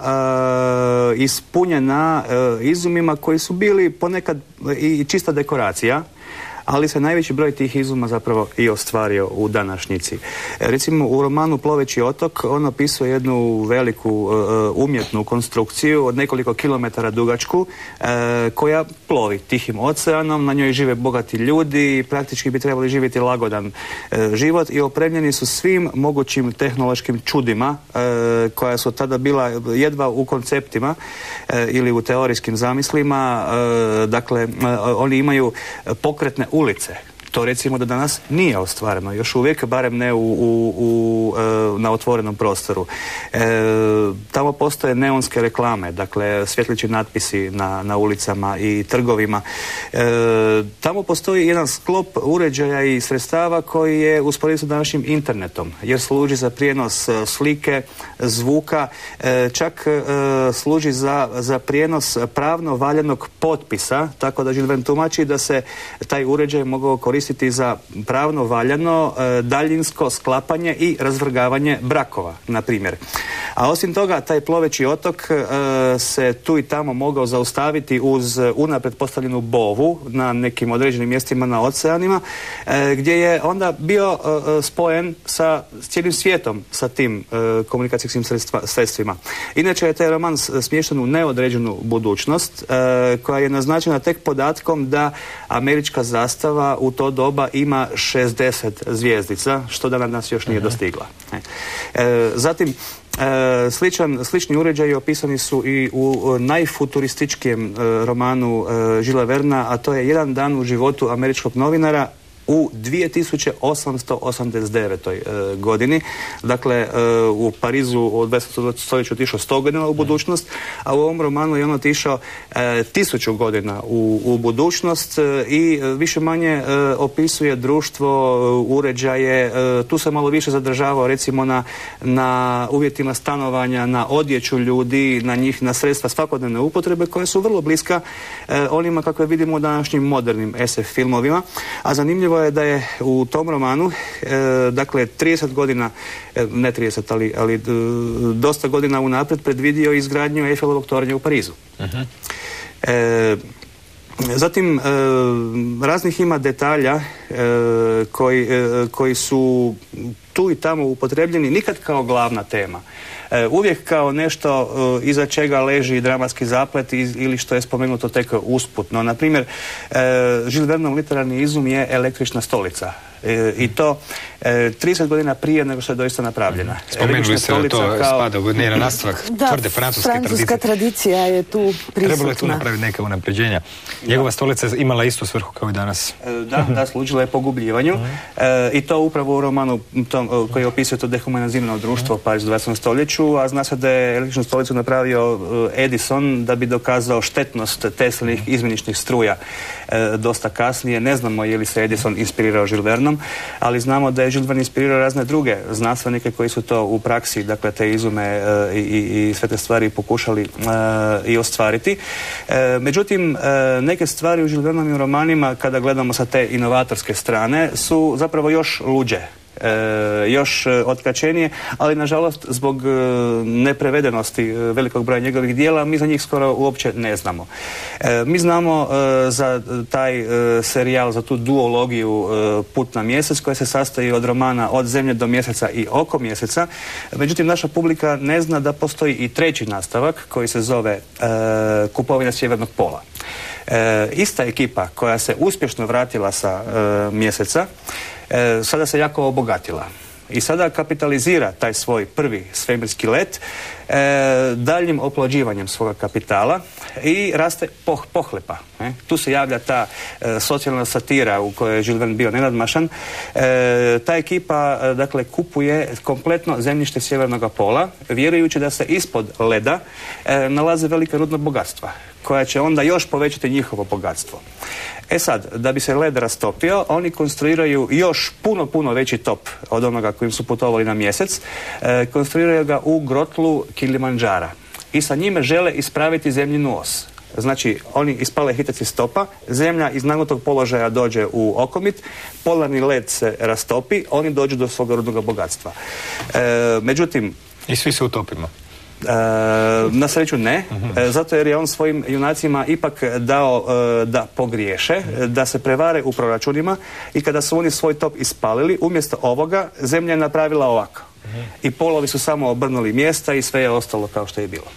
[SPEAKER 2] ispunjena izumima koji su bili ponekad i čista dekoracija, ali se najveći broj tih izuma zapravo i ostvario u današnjici. Recimo u romanu Ploveći otok on opisuje jednu veliku umjetnu konstrukciju od nekoliko kilometara dugačku koja plovi Tihim oceanom, na njoj žive bogati ljudi i praktički bi trebali živjeti lagodan život i opremljeni su svim mogućim tehnološkim čudima koja su tada bila jedva u konceptima ili u teorijskim zamislima. Dakle, oni imaju pokretne ulice. To recimo da danas nije ostvareno, još uvijek, barem ne na otvorenom prostoru. Tamo postoje neonske reklame, dakle svjetleći natpisi na ulicama i trgovima. Tamo postoji jedan sklop uređaja i sredstava koji je usporediv sa današnjim internetom, jer služi za prijenos slike, zvuka, čak služi za prijenos pravno valjanog potpisa, tako da Jules Verne tumači da se taj uređaj mogao koristiti za pravno valjano daljinsko sklapanje i razvrgavanje brakova, na primjer. A osim toga, taj Ploveći otok se tu i tamo mogao zaustaviti uz unaprijed postavljenu bovu na nekim određenim mjestima na oceanima, gdje je onda bio spojen sa cijelim svijetom sa tim komunikacijskim sredstvima. Inače je taj roman smješten u neodređenu budućnost koja je naznačena tek podatkom da američka zastava u to doba ima 60 zvjezdica, što danas još nije dostigla. Zatim, slični uređaji opisani su i u najfuturističkijem romanu Julesa Verna, a to je Jedan dan u životu američkog novinara u 2889. Godini. Dakle, u Parizu u 20. stoljeću otišao 100 godina u budućnost, a u ovom romanu je on otišao 1000 godina u budućnost i više manje opisuje društvo, uređaje. Tu se malo više zadržavao recimo na uvjetima stanovanja, na odjeću ljudi, na sredstva svakodnevne upotrebe koja su vrlo bliska onima kakve vidimo u današnjim modernim SF filmovima. A zanimljivo je da je u tom romanu, dakle 30 godina, ne 30, ali dosta godina unaprijed predvidio izgradnju Eiffelovog tornja u Parizu. Zatim, raznih ima detalja koji su tu i tamo upotrebljeni, nikad kao glavna tema. Uvijek kao nešto iza čega leži dramatski zaplet ili što je spomenuto tek usputno. Na primjer, Jules Vernov literarni izum je električna stolica. I to 30 godina prije nego što je doista napravljena.
[SPEAKER 1] Spomenuli ste da to spada u nastavak tvrde francuska
[SPEAKER 3] tradicija je tu prisutna.
[SPEAKER 1] Trebalo je tu napraviti neka unapređenja. Njegova stolica je imala istu svrhu kao i danas.
[SPEAKER 2] Da, služila je pogubljivanju. I to upravo u romanu koji opisuje to dehumanizirano društvo Pariz u 20. stoljeću, a zna se da je električnu stolicu napravio Edison da bi dokazao štetnost Teslinih izmjeničnih struja dosta kasnije. Ne znamo je li se Edison inspirirao Jules Vernom, ali znamo da je Jules Verne inspirirao razne druge znanstvenike koji su to u praksi, dakle te izume i sve te stvari pokušali i ostvariti. Međutim, neke stvari u Jules Vernovim romanima, kada gledamo sa te inovatorske strane, su zapravo još luđe. Još otkačenije, ali nažalost zbog neprevedenosti velikog broja njegovih dijela mi za njih skoro uopće ne znamo. Mi znamo za taj serijal, za tu duologiju Put na mjesec koja se sastoji od romana Od zemlje do mjeseca i Oko mjeseca. Međutim, naša publika ne zna da postoji i treći nastavak koji se zove Kupovina sjevernog pola. Ista ekipa koja se uspješno vratila sa mjeseca sada se jako obogatila i sada kapitalizira taj svoj prvi svemirski let daljnjim oplođivanjem svoga kapitala i raste pohlepa. Tu se javlja ta socijalna satira u kojoj je Jules Verne bio nenadmašan. Ta ekipa dakle kupuje kompletno zemljište sjevernog pola vjerujući da se ispod leda nalaze velika rudna bogatstva koja će onda još povećati njihovo bogatstvo. E sad, da bi se led rastopio, oni konstruiraju još puno veći top od onoga kojim su putovali na mjesec. Konstruiraju ga u grotlu Kilimandžara i sa njime žele ispraviti zemljinu os. Znači, oni ispale hitac iz topa, zemlja iz nagnutog položaja dođe u okomit, polarni led se rastopi, oni dođu do svog rudnog bogatstva. Međutim...
[SPEAKER 1] I svi se utopimo.
[SPEAKER 2] Na sreću ne, zato jer je on svojim junacima ipak dao da pogriješe, da se prevare u proračunima i kada su oni svoj top ispalili, umjesto ovoga zemlja je napravila ovako. I polovi su samo obrnuli mjesta i sve je ostalo kao što je bilo.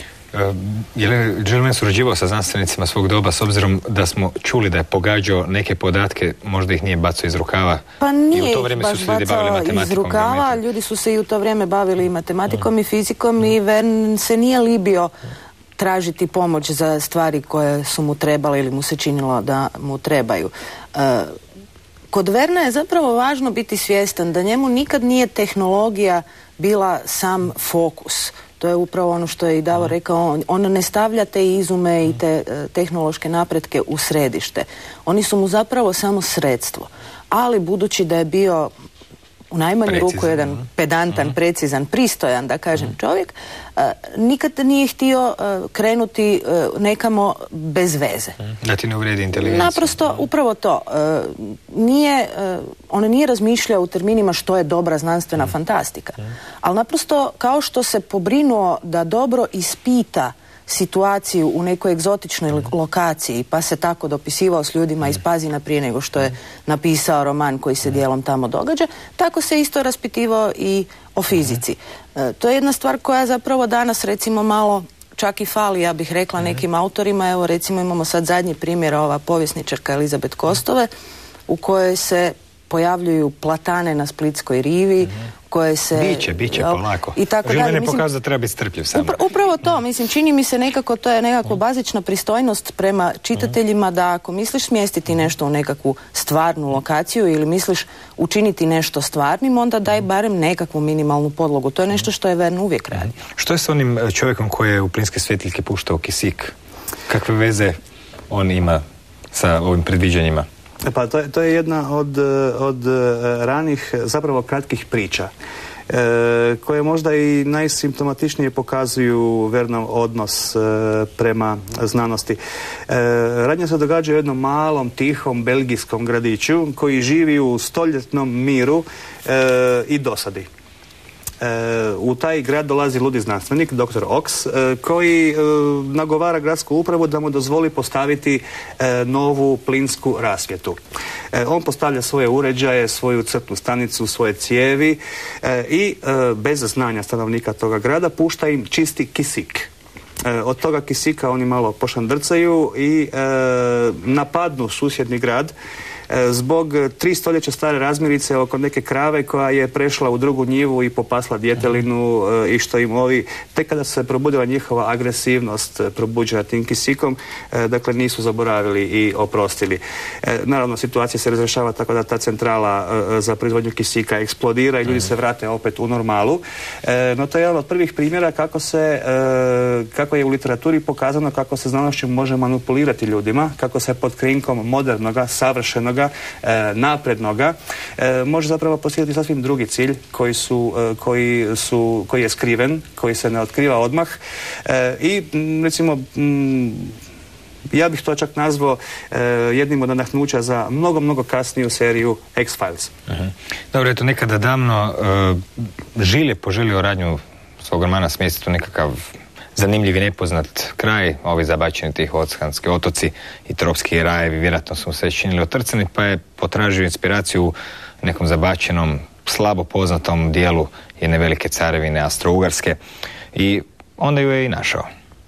[SPEAKER 1] Je li Jules Verne surađivao sa znanstvenicima svog doba s obzirom da smo čuli da je pogađao neke podatke, možda ih nije bacao iz rukava?
[SPEAKER 3] Pa nije
[SPEAKER 1] i u to vrijeme
[SPEAKER 3] baš
[SPEAKER 1] su se ljudi bavili matematikom.
[SPEAKER 3] Iz rukava, ljudi su se i u to vrijeme bavili i matematikom i fizikom i Verne se nije libio tražiti pomoć za stvari koje su mu trebale ili mu se činilo da mu trebaju. Kod Verna je zapravo važno biti svjestan da njemu nikad nije tehnologija bila sam fokus. To je upravo ono što je i Davor rekao, on ne stavlja te izume i te tehnološke napretke u središte. Oni su mu zapravo samo sredstvo. Ali budući da je bio u najmanju ruku jedan pedantan, precizan, pristojan, da kažem, čovjek, nikad nije htio krenuti nekamo bez veze.
[SPEAKER 1] Da ti ne uvrijedi inteligenciju.
[SPEAKER 3] Naprosto, upravo to. On nije razmišljao u terminima što je dobra znanstvena fantastika. Ali naprosto, kao što se pobrinuo da dobro ispita situaciju u nekoj egzotičnoj lokaciji, pa se tako dopisivao s ljudima iz Pazina prije nego što je napisao roman koji se dijelom tamo događa, tako se isto raspitivao i o fizici. To je jedna stvar koja zapravo danas recimo malo čak i fali, ja bih rekla, nekim autorima. Evo recimo imamo sad zadnji primjer, ova povjesničarka Elizabeth Kostove u kojoj se pojavljuju platane na Splitskoj rivi, koje se...
[SPEAKER 1] Biće, polako.
[SPEAKER 3] I tako
[SPEAKER 1] Želim
[SPEAKER 3] dalje.
[SPEAKER 1] ne pokazati da treba biti strpljiv samo.
[SPEAKER 3] Upravo to, mislim, čini mi se nekako, to je nekako bazična pristojnost prema čitateljima da ako misliš smjestiti nešto u nekakvu stvarnu lokaciju ili misliš učiniti nešto stvarnim, onda daj barem nekakvu minimalnu podlogu. To je nešto što je Verne uvijek radio.
[SPEAKER 1] Što je s onim čovjekom koji je u plinske svjetiljke puštao kisik? Kakve veze on ima sa ovim predviđanjima?
[SPEAKER 2] Pa to je jedna od ranih, zapravo kratkih priča koje možda i najsimptomatičnije pokazuju Vernov odnos prema znanosti. Radnja se događa u jednom malom, tihom, belgijskom gradiću koji živi u stoljetnom miru i dosadi. U taj grad dolazi ludi znanstvenik, dr. Ox, koji nagovara gradsku upravu da mu dozvoli postaviti novu plinsku rasvjetu. On postavlja svoje uređaje, svoju crpnu stanicu, svoje cijevi i bez znanja stanovnika toga grada pušta im čisti kisik. Od toga kisika oni malo pošandrcaju i napadnu susjedni grad zbog 3 stoljeća stare razmirice oko neke krave koja je prešla u drugu njivu i popasla djetelinu i što im ovi, tek kada se probudila njihova agresivnost probuđena tim kisikom, dakle nisu zaboravili i oprostili. Naravno, situacija se razrešava tako da ta centrala za proizvodnju kisika eksplodira i ljudi se vrate opet u normalu. No to je jedan od prvih primjera kako je u literaturi pokazano kako se znanošću može manipulirati ljudima, kako se pod krinkom modernoga, savršenoga, naprednoga može zapravo postići sasvim drugi cilj koji je skriven, koji se ne otkriva odmah i recimo ja bih to čak nazvao jednim od nadahnuća za mnogo kasniju seriju X-Files.
[SPEAKER 1] Dobro, eto, nekada davno Žil je poželio radnju svog romana smjestiti u nekakav zanimljiv i nepoznat kraj, ovi zabačeni Tihooceanski otoci i tropski rajevi vjerojatno su mu se činili otrcani, pa je potražio inspiraciju u nekom zabačenom, slabo poznatom dijelu jedne velike carevine Austro-Ugarske i onda ju je i našao.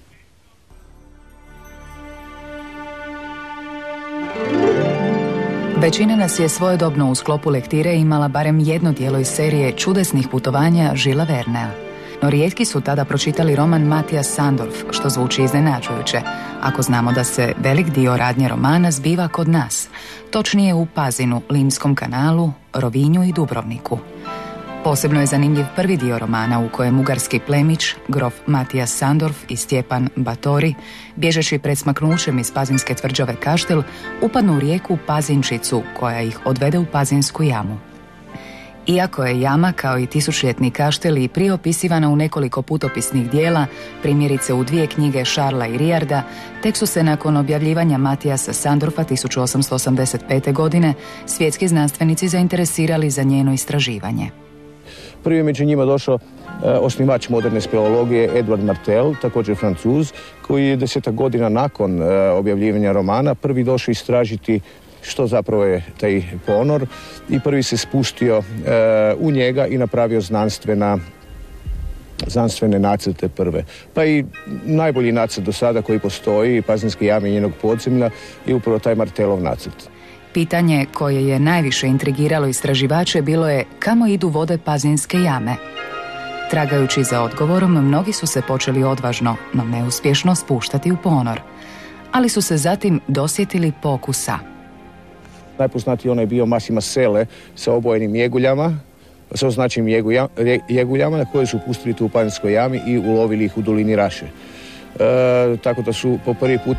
[SPEAKER 4] Većina nas je svojedobno u sklopu lektire imala barem jedno dijelo iz serije čudesnih putovanja Žila Vernea. No rijetki su tada pročitali roman Matijas Sandorf, što zvuči iznenađujuće, ako znamo da se velik dio radnje romana zbiva kod nas, točnije u Pazinu, Limskom kanalu, Rovinju i Dubrovniku. Posebno je zanimljiv prvi dio romana u kojem ugarski plemić, grof Matijas Sandorf i Stjepan Batori, bježeći pred smaknućem iz pazinske tvrđave Kaštel, upadnu u rijeku Pazinčicu koja ih odvede u Pazinsku jamu. Iako je jama, kao i tisućljetni kaštel, i prije opisivana u nekoliko putopisnih dijela, primjerice u 2 knjige Šarla i Rijarda, tek su se nakon objavljivanja Matijasa Sandorfa 1885. godine svjetski znanstvenici zainteresirali za njeno istraživanje.
[SPEAKER 7] Prvi je među njima došao osnivač moderne speleologije Edward Martel, također Francuz, koji je 10 godina nakon objavljivanja romana prvi došao istražiti što zapravo je taj ponor i prvi se spustio u njega i napravio znanstvene nacrte prve. Pa i najbolji nacrt do sada koji postoji, Pazinske jame i njenog podzemlja, je upravo taj Martelov nacrt.
[SPEAKER 4] Pitanje koje je najviše intrigiralo istraživače bilo je kamo idu vode Pazinske jame. Tragajući za odgovorom, mnogi su se počeli odvažno, no neuspješno spuštati u ponor. Ali su se zatim dosjetili pokusa.
[SPEAKER 7] Najpoznatiji onaj bio Massima Sele sa obojenim jeguljama, sa označenim jeguljama na koje su pustili tu u Pazinskoj jami i ulovili ih u dolini Raše. Tako da su po prvi put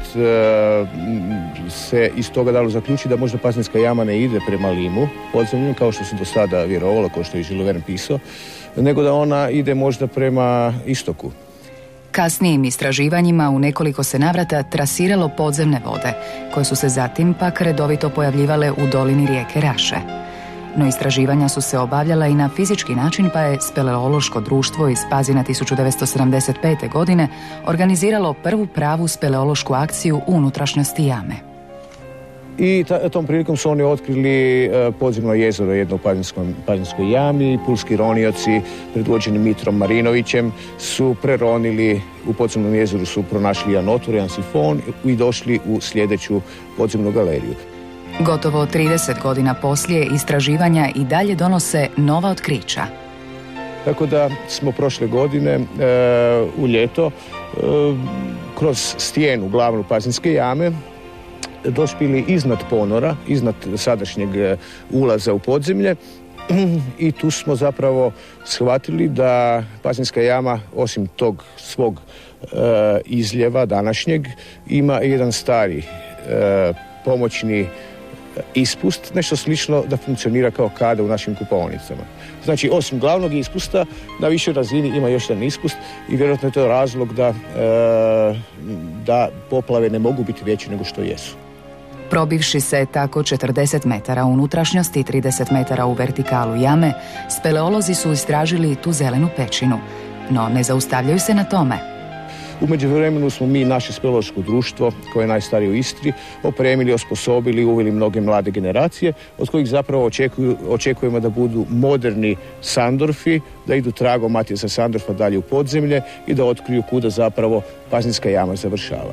[SPEAKER 7] se iz toga dalo zaključiti da možda Pazinska jama ne ide prema Limu podzemlju, kao što se do sada vjerovalo, kao što je Žil Verne pisao, nego da ona ide možda prema istoku.
[SPEAKER 4] Kasnijim istraživanjima u nekoliko se navrata trasiralo podzemne vode, koje su se zatim pak redovito pojavljivale u dolini rijeke Raše. No istraživanja su se obavljala i na fizički način, pa je speleološko društvo iz Pazina 1975. godine organiziralo prvu pravu speleološku akciju u unutrašnjosti jame.
[SPEAKER 7] I tom prilikom su oni otkrili podzemno jezero jedno u Pazinskoj jami. Pulski ronioci, predvođeni Mitrom Marinovićem, su preronili u podzemnom jezeru, su pronašli jedan otvor, jedan sifon i došli u sljedeću podzemnu galeriju.
[SPEAKER 4] Gotovo 30 godina poslije istraživanja i dalje donose nova otkrića.
[SPEAKER 7] Tako da smo prošle godine u ljeto kroz stijenu glavnu Pazinske jame dospjeli iznad ponora, iznad sadašnjeg ulaza u podzemlje i tu smo zapravo shvatili da Pazinska jama, osim tog svog izljeva današnjeg, ima jedan stari pomoćni ispust, nešto slično da funkcionira kao kada u našim kupaonicama. Znači, osim glavnog ispusta, na višoj razini ima još jedan ispust i vjerojatno je to razlog da poplave ne mogu biti veće nego što jesu.
[SPEAKER 4] Probivši se tako 40 metara u unutrašnjosti i 30 metara u vertikalu jame, speleolozi su istražili tu zelenu pećinu. No ne zaustavljaju se na tome.
[SPEAKER 7] U međuvremenu smo mi, naše speleološko društvo, koje je najstarije u Istri, opremili, osposobili, uveli mnoge mlade generacije, od kojih zapravo očekujemo da budu moderni Sandorfi, da idu tragom Matijasa Sandorfa dalje u podzemlje i da otkriju kuda zapravo Pazinska jama završava.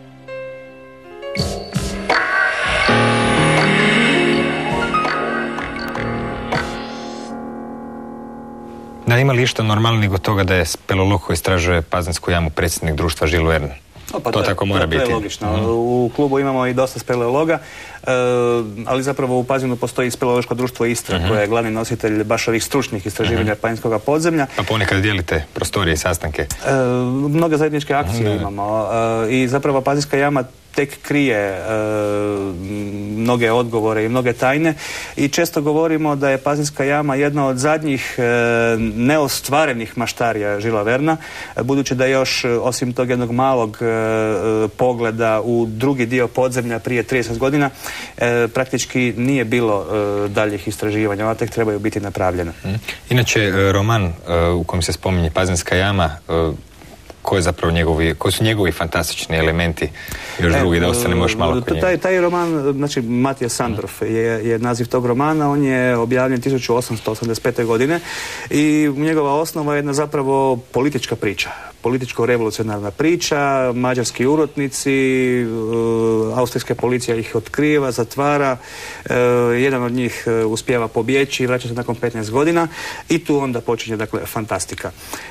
[SPEAKER 1] Da, ima li išta normalnije od toga da je speleolog koji istražuje Pazinsku jamu predsjednik društva Jules Verne? To tako mora biti.
[SPEAKER 2] To je logično. U klubu imamo i dosta speleologa, ali zapravo u Pazinu postoji speleološko društvo Istra, koje je glavni nositelj baš ovih stručnih istraživanja Pazinskog podzemlja.
[SPEAKER 1] Pa ponekad dijelite prostorije i sastanke?
[SPEAKER 2] Mnoge zajedničke akcije imamo i zapravo Pazinska jama tek krije mnoge odgovore i mnoge tajne i često govorimo da je Pazinska jama jedna od zadnjih neostvarenih maštarija Julesa Verna, budući da još osim tog jednog malog pogleda u drugi dio podzemlja prije 30 godina praktički nije bilo daljih istraživanja, ona tek trebaju biti napravljena.
[SPEAKER 1] Inače, roman u kojem se spominje Pazinska jama, koji su njegovi fantastični elementi, još drugi, da ostanemo još malo kod njega?
[SPEAKER 2] Taj roman, znači Matijas Sandorf je naziv tog romana, on je objavljen 1885. godine i njegova osnova je jedna zapravo politička priča, političko-revolucionarna priča, mađarski urotnici, austrijska policija ih otkriva, zatvara, jedan od njih uspijeva pobjeći i vraća se nakon 15 godina i tu onda počinje, dakle, fantastika.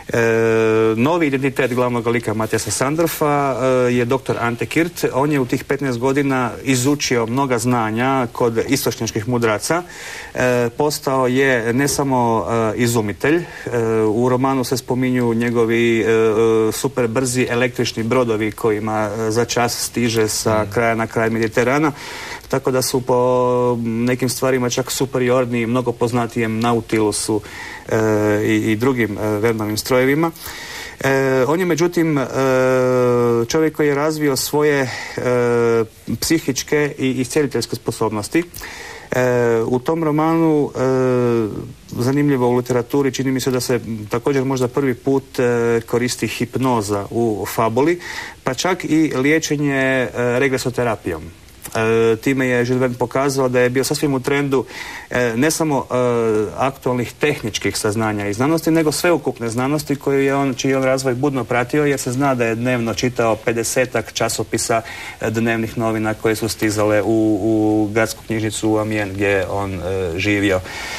[SPEAKER 2] Novi identitet glavnog lika Matijasa Sandorfa je dr. Ante Kirt. On je u tih 15 godina izučio mnoga znanja kod istočnjačkih mudraca. Postao je ne samo izumitelj, u romanu se spominju njegovi super brzi električni brodovi kojima za čas stiže sa kraja na kraj Mediterana, tako da su po nekim stvarima čak superiorni mnogo poznatijem Nautilusu i drugim Vernovim strojevima. On je međutim čovjek koji je razvio svoje psihičke i iscjeliteljske sposobnosti. U tom romanu, zanimljivo u literaturi, čini mi se da se također možda prvi put koristi hipnoza u fabuli, pa čak i liječenje regresoterapijom. Time je Jules Verne pokazao da je bio sasvim u trendu ne samo aktualnih tehničkih saznanja i znanosti, nego sveukupne znanosti čiji on razvoj budno pratio, jer se zna da je dnevno čitao 50-ak časopisa dnevnih novina koje su stizale u gradsku knjižnicu u Amiens gdje je on živio.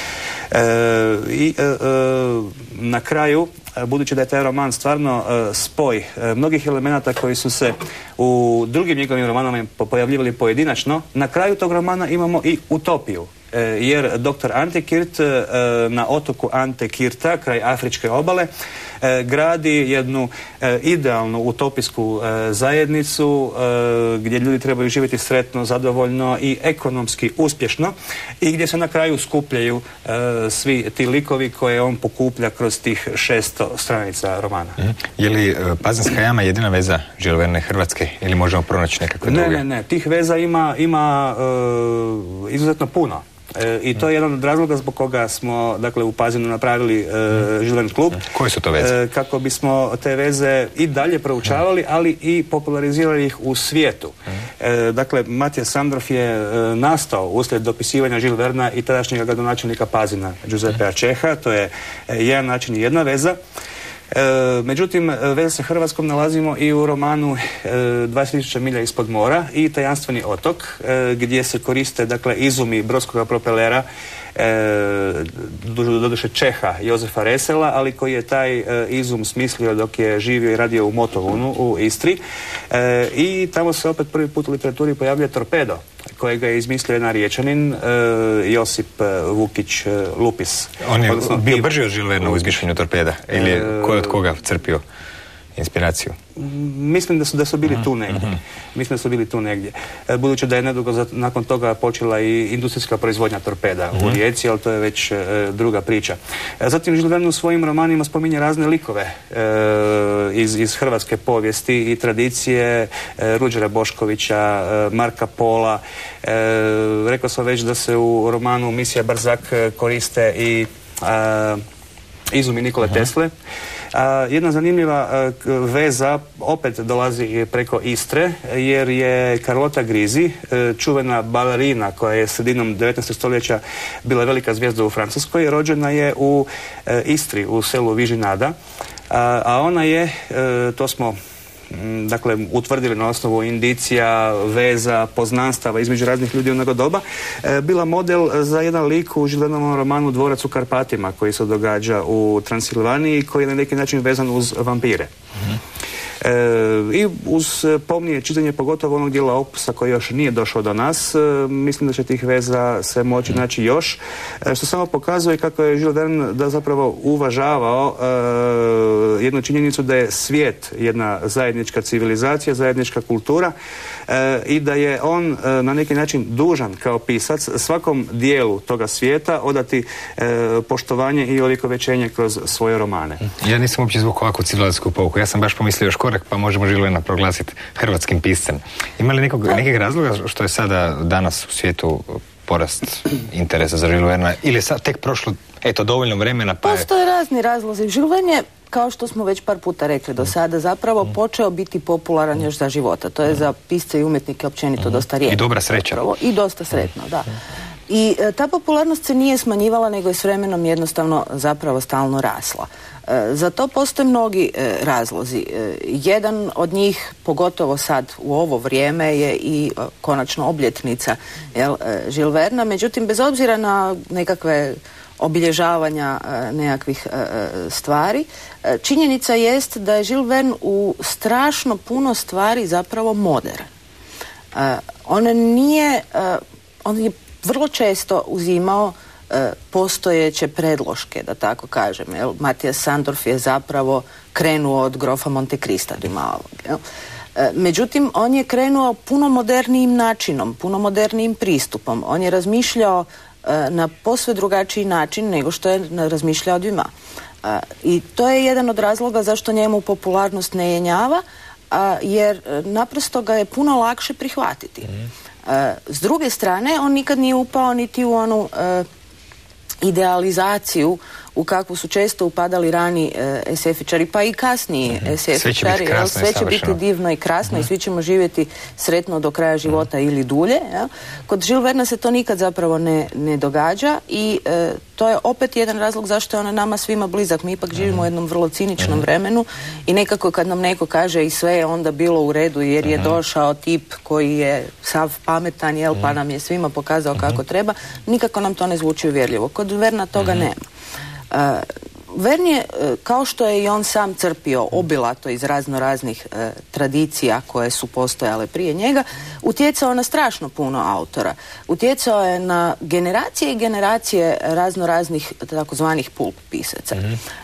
[SPEAKER 2] Na kraju, budući da je taj roman stvarno spoj mnogih elemenata koji su se u drugim njegovim romanama pojavljivali pojedinačno, na kraju tog romana imamo i utopiju. Jer dr. Ante Kirt na otoku Ante Kirta, kraj Afričke obale, gradi jednu idealnu utopijsku zajednicu gdje ljudi trebaju živjeti sretno, zadovoljno i ekonomski uspješno i gdje se na kraju skupljaju svi ti likovi koje on pokuplja kroz tih 600 stranica romana.
[SPEAKER 1] Je li Pazinska jama jedina veza Jules Verne Hrvatske ili možemo pronaći nekakve druge?
[SPEAKER 2] Ne. Tih veza ima izuzetno puno. I to je jedan od razloga zbog koga smo, dakle, u Pazinu napravili Jules Verne klub.
[SPEAKER 1] Koje su to veze?
[SPEAKER 2] Kako bismo te veze i dalje proučavali, ali i popularizirali ih u svijetu. Dakle, Matijas Sandorf je nastao uslijed dopisivanja Jules Verna i tadašnjeg gradonačelnika Pazina, Giuseppea Čeha. To je jedan način i jedna veza. Međutim, veze sa Hrvatskom nalazimo i u romanu 20.000 milja ispod mora i Tajanstveni otok, gdje se koriste, dakle, izumi brodskog propelera, doduše Čeha Jozefa Resela, ali koji je taj izum smislio dok je živio i radio u Motovunu u Istri. I tamo se opet prvi put u literaturi pojavlja torpedo, kojega je izmislio jedan Riječanin, Josip Vukić Lupis.
[SPEAKER 1] On je bio brži od Jules Verna u izmišljenju torpeda? Ili ko je od koga crpio? inspiraciju?
[SPEAKER 2] Mislim da su bili tu negdje. Mislim da su bili tu negdje. Budući da je nedugo nakon toga počela i industrijska proizvodnja torpeda u Rijeci, ali to je već druga priča. Zatim Jules Verne u svojim romanima spominje razne likove iz hrvatske povijesti i tradicije, Ruđera Boškovića, Marka Pola. Rekao sam već da se u romanu Misija Barzak koriste i izumi Nikole Tesle. Jedna zanimljiva veza opet dolazi preko Istre, jer je Carlotta Grisi, čuvena balerina koja je sredinom 19. stoljeća bila velika zvijezda u Francuskoj, rođena je u Istri, u selu Vižinada, a ona je, to smo dakle utvrdili na osnovu indicija, veza, poznanstava između raznih ljudi onoga doba, bila model za jedan lik u Žilenovom romanu Dvorac u Karpatima, koji se događa u Transilvaniji, koji je na neki način vezan uz vampire. I uz pomnije čitanje, pogotovo onog dijela opusa koji još nije došao do nas, mislim da će tih veza se moći naći još, što samo pokazuje kako je Jules Verne da zapravo uvažavao jednu činjenicu da je svijet jedna zajednička civilizacija, zajednička kultura, i da je on na neki način dužan kao pisac svakom dijelu toga svijeta odati poštovanje i olikovećenje kroz svoje romane.
[SPEAKER 1] Ja nisam uopće zvuk ovakvu civilizacijsku pouku. Ja sam baš pomislio još korak, pa možemo Jules Verne proglasiti hrvatskim piscem. Ima li nekih razloga što je sada danas u svijetu porast interesa za Jules Verne, ili je sad tek prošlo dovoljno vremena pa je...
[SPEAKER 3] Postoje razni razlozi. Jules Verne je, kao što smo već par puta rekli do sada, zapravo počeo biti popularan još za života. To je za pisce i umjetnike općenito dosta rijetko.
[SPEAKER 1] I dobra sreća.
[SPEAKER 3] I dosta sretno, da. I ta popularnost se nije smanjivala, nego je s vremenom jednostavno zapravo stalno rasla. Za to postoje mnogi razlozi. Jedan od njih, pogotovo sad u ovo vrijeme, je i konačno obljetnica Jules Verne. Međutim, bez obzira na nekakve obilježavanja nekakvih stvari, činjenica jest da je Jules Verne u strašno puno stvari zapravo modern. On je vrlo često uzimao postojeće predloške, da tako kažem. Matijas Sandorf je zapravo krenuo od grofa Monte Crista Dumalovog. Međutim, on je krenuo puno modernijim načinom, puno modernijim pristupom. On je razmišljao na posve drugačiji način nego što je razmišljao Dumas. I to je jedan od razloga zašto njemu popularnost ne jenjava, jer naprosto ga je puno lakše prihvatiti. S druge strane, on nikad nije upao niti u onu idealizaciju u kakvu su često upadali rani SF-ičari, pa i kasniji SF-ičari. Sve će biti divno i krasno i svi ćemo živjeti sretno do kraja života ili dulje. Ja? Kod Jules Verne se to nikad zapravo ne događa i to je opet jedan razlog zašto je ona nama svima blizak. Mi ipak živimo u jednom vrlo ciničnom vremenu i nekako kad nam neko kaže i sve je onda bilo u redu jer je došao tip koji je sav pametan, pa nam je svima pokazao kako treba, nikako nam to ne zvuči uvjerljivo. Kod Verna toga nema. Verne je, kao što je i on sam crpio obilato iz raznih tradicija koje su postojale prije njega, utjecao na strašno puno autora. Utjecao je na generacije i generacije raznih takozvanih pulp pisaca.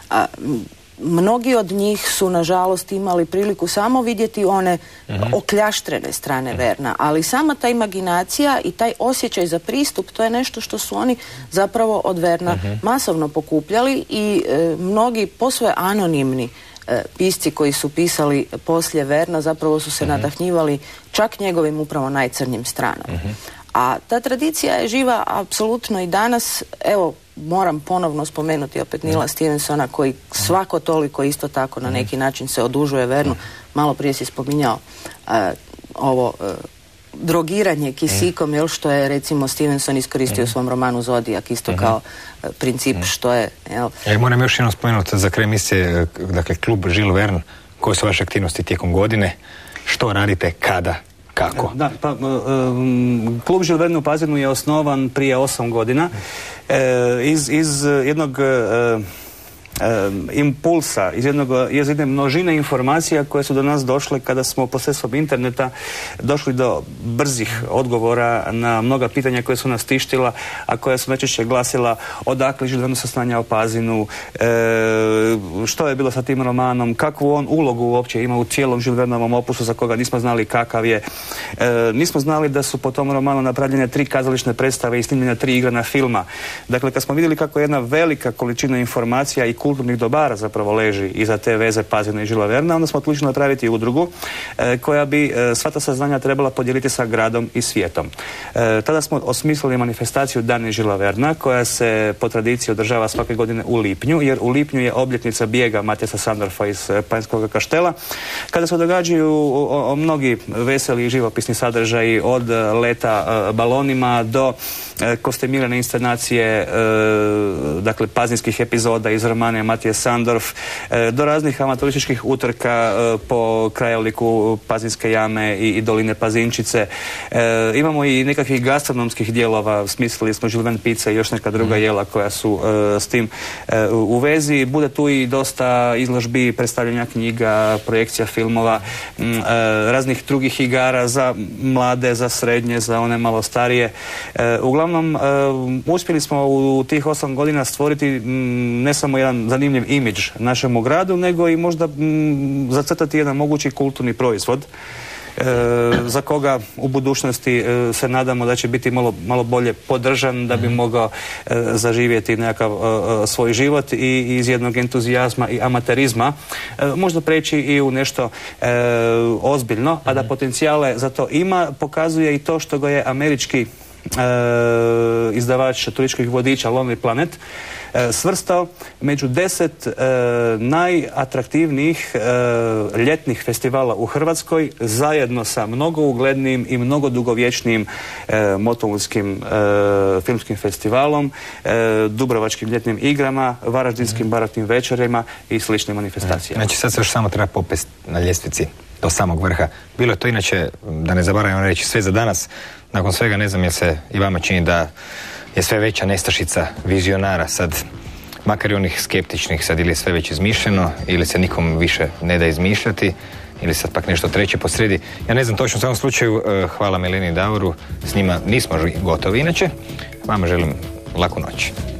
[SPEAKER 3] Mnogi od njih su nažalost imali priliku samo vidjeti one okljaštrene strane Verna, ali sama ta imaginacija i taj osjećaj za pristup, to je nešto što su oni zapravo od Verna masovno pokupljali i mnogi posve anonimni pisci koji su pisali poslije Verna zapravo su se nadahnjivali čak njegovim upravo najcrnjim stranama. A ta tradicija je živa apsolutno i danas. Evo, moram ponovno spomenuti opet Neila Stevensona koji svako toliko isto tako na neki način se odužuje Vernu. Malo prije si spominjao ovo drogiranje kisikom, što je recimo Stevenson iskoristio u svom romanu Zodijak isto kao princip što je...
[SPEAKER 1] Ja moram još jednom spomenuti za kraj emisije, dakle, klub Jules Verne, koje su vaše aktivnosti tijekom godine, što radite, kada? Kako?
[SPEAKER 2] Da, pa, klub Jules Verne u Pazinu je osnovan prije 8 godina iz jednog impulsa, iz jedne množine informacija koje su do nas došle kada smo posredstvom interneta došli do brzih odgovora na mnoga pitanja koje su nas tištila, a koja su najčešće glasila odakle Žil Verne saznanja o Pazinu, što je bilo sa tim romanom, kakvu on ulogu uopće ima u cijelom Žil Vernovom opusu za koga nismo znali kakav je. Nismo znali da su po tom romanu napravljene 3 kazališne predstave i snimljena 3 igrana filma. Dakle, kad smo vidjeli kako jedna velika količina informacija i kulturnih dobara zapravo leži iza te veze Pazina i Žila Verna, onda smo odlučili napraviti udrugu koja bi sva ta saznanja trebala podijeliti sa gradom i svijetom. Tada smo osmislili manifestaciju Dani Žila Verna, koja se po tradiciji održava svake godine u lipnju, jer u lipnju je obljetnica bijega Matijasa Sandorfa iz Panjskog kaštela, kada se događaju mnogi veseli i živopisni sadržaji, od leta balonima do kostimirane inscenacije, dakle pazinskih epizoda iz romana Matije Sandorf, do raznih amatorističkih utrka po krajoliku Pazinske jame i doline Pazinčice. Imamo i nekakvih gastronomskih dijelova, smislili smo Žil Verne pice i još neka druga jela koja su s tim u vezi. Bude tu i dosta izložbi, predstavljanja knjiga, projekcija filmova, raznih drugih igara za mlade, za srednje, za one malo starije. Uglavnom, uspjeli smo u tih 8 godina stvoriti ne samo jedan zanimljiv imidž našemu gradu, nego i možda zacrtati jedan mogući kulturni proizvod za koga u budućnosti se nadamo da će biti malo bolje podržan, da bi mogao zaživjeti nekakav svoj život i iz jednog entuzijazma i amaterizma možda preći i u nešto ozbiljno, a da potencijale za to ima, pokazuje i to što ga je američki izdavač turističkih vodiča Lonely Planet svrstao među 10 najatraktivnijih ljetnih festivala u Hrvatskoj, zajedno sa mnogo uglednijim i mnogo dugovječnijim Motovunskim filmskim festivalom, Dubrovačkim ljetnim igrama, Varaždinskim baratnim večerima i sličnim manifestacijama.
[SPEAKER 1] Znači sad se još samo treba popest na ljestvici do samog vrha. Bilo je to inače, da ne zaboravimo reći, sve za danas. Nakon svega ne znam je se i vama čini da je sve veća nestašica vizionara sad, makar i onih skeptičnih, sad ili je sve već izmišljeno ili se nikom više ne da izmišljati ili sad pak nešto treće posrijedi. Ja ne znam točno, u svakom slučaju hvala Melini i Davoru, s njima nismo gotovi inače. Vama želim laku noć.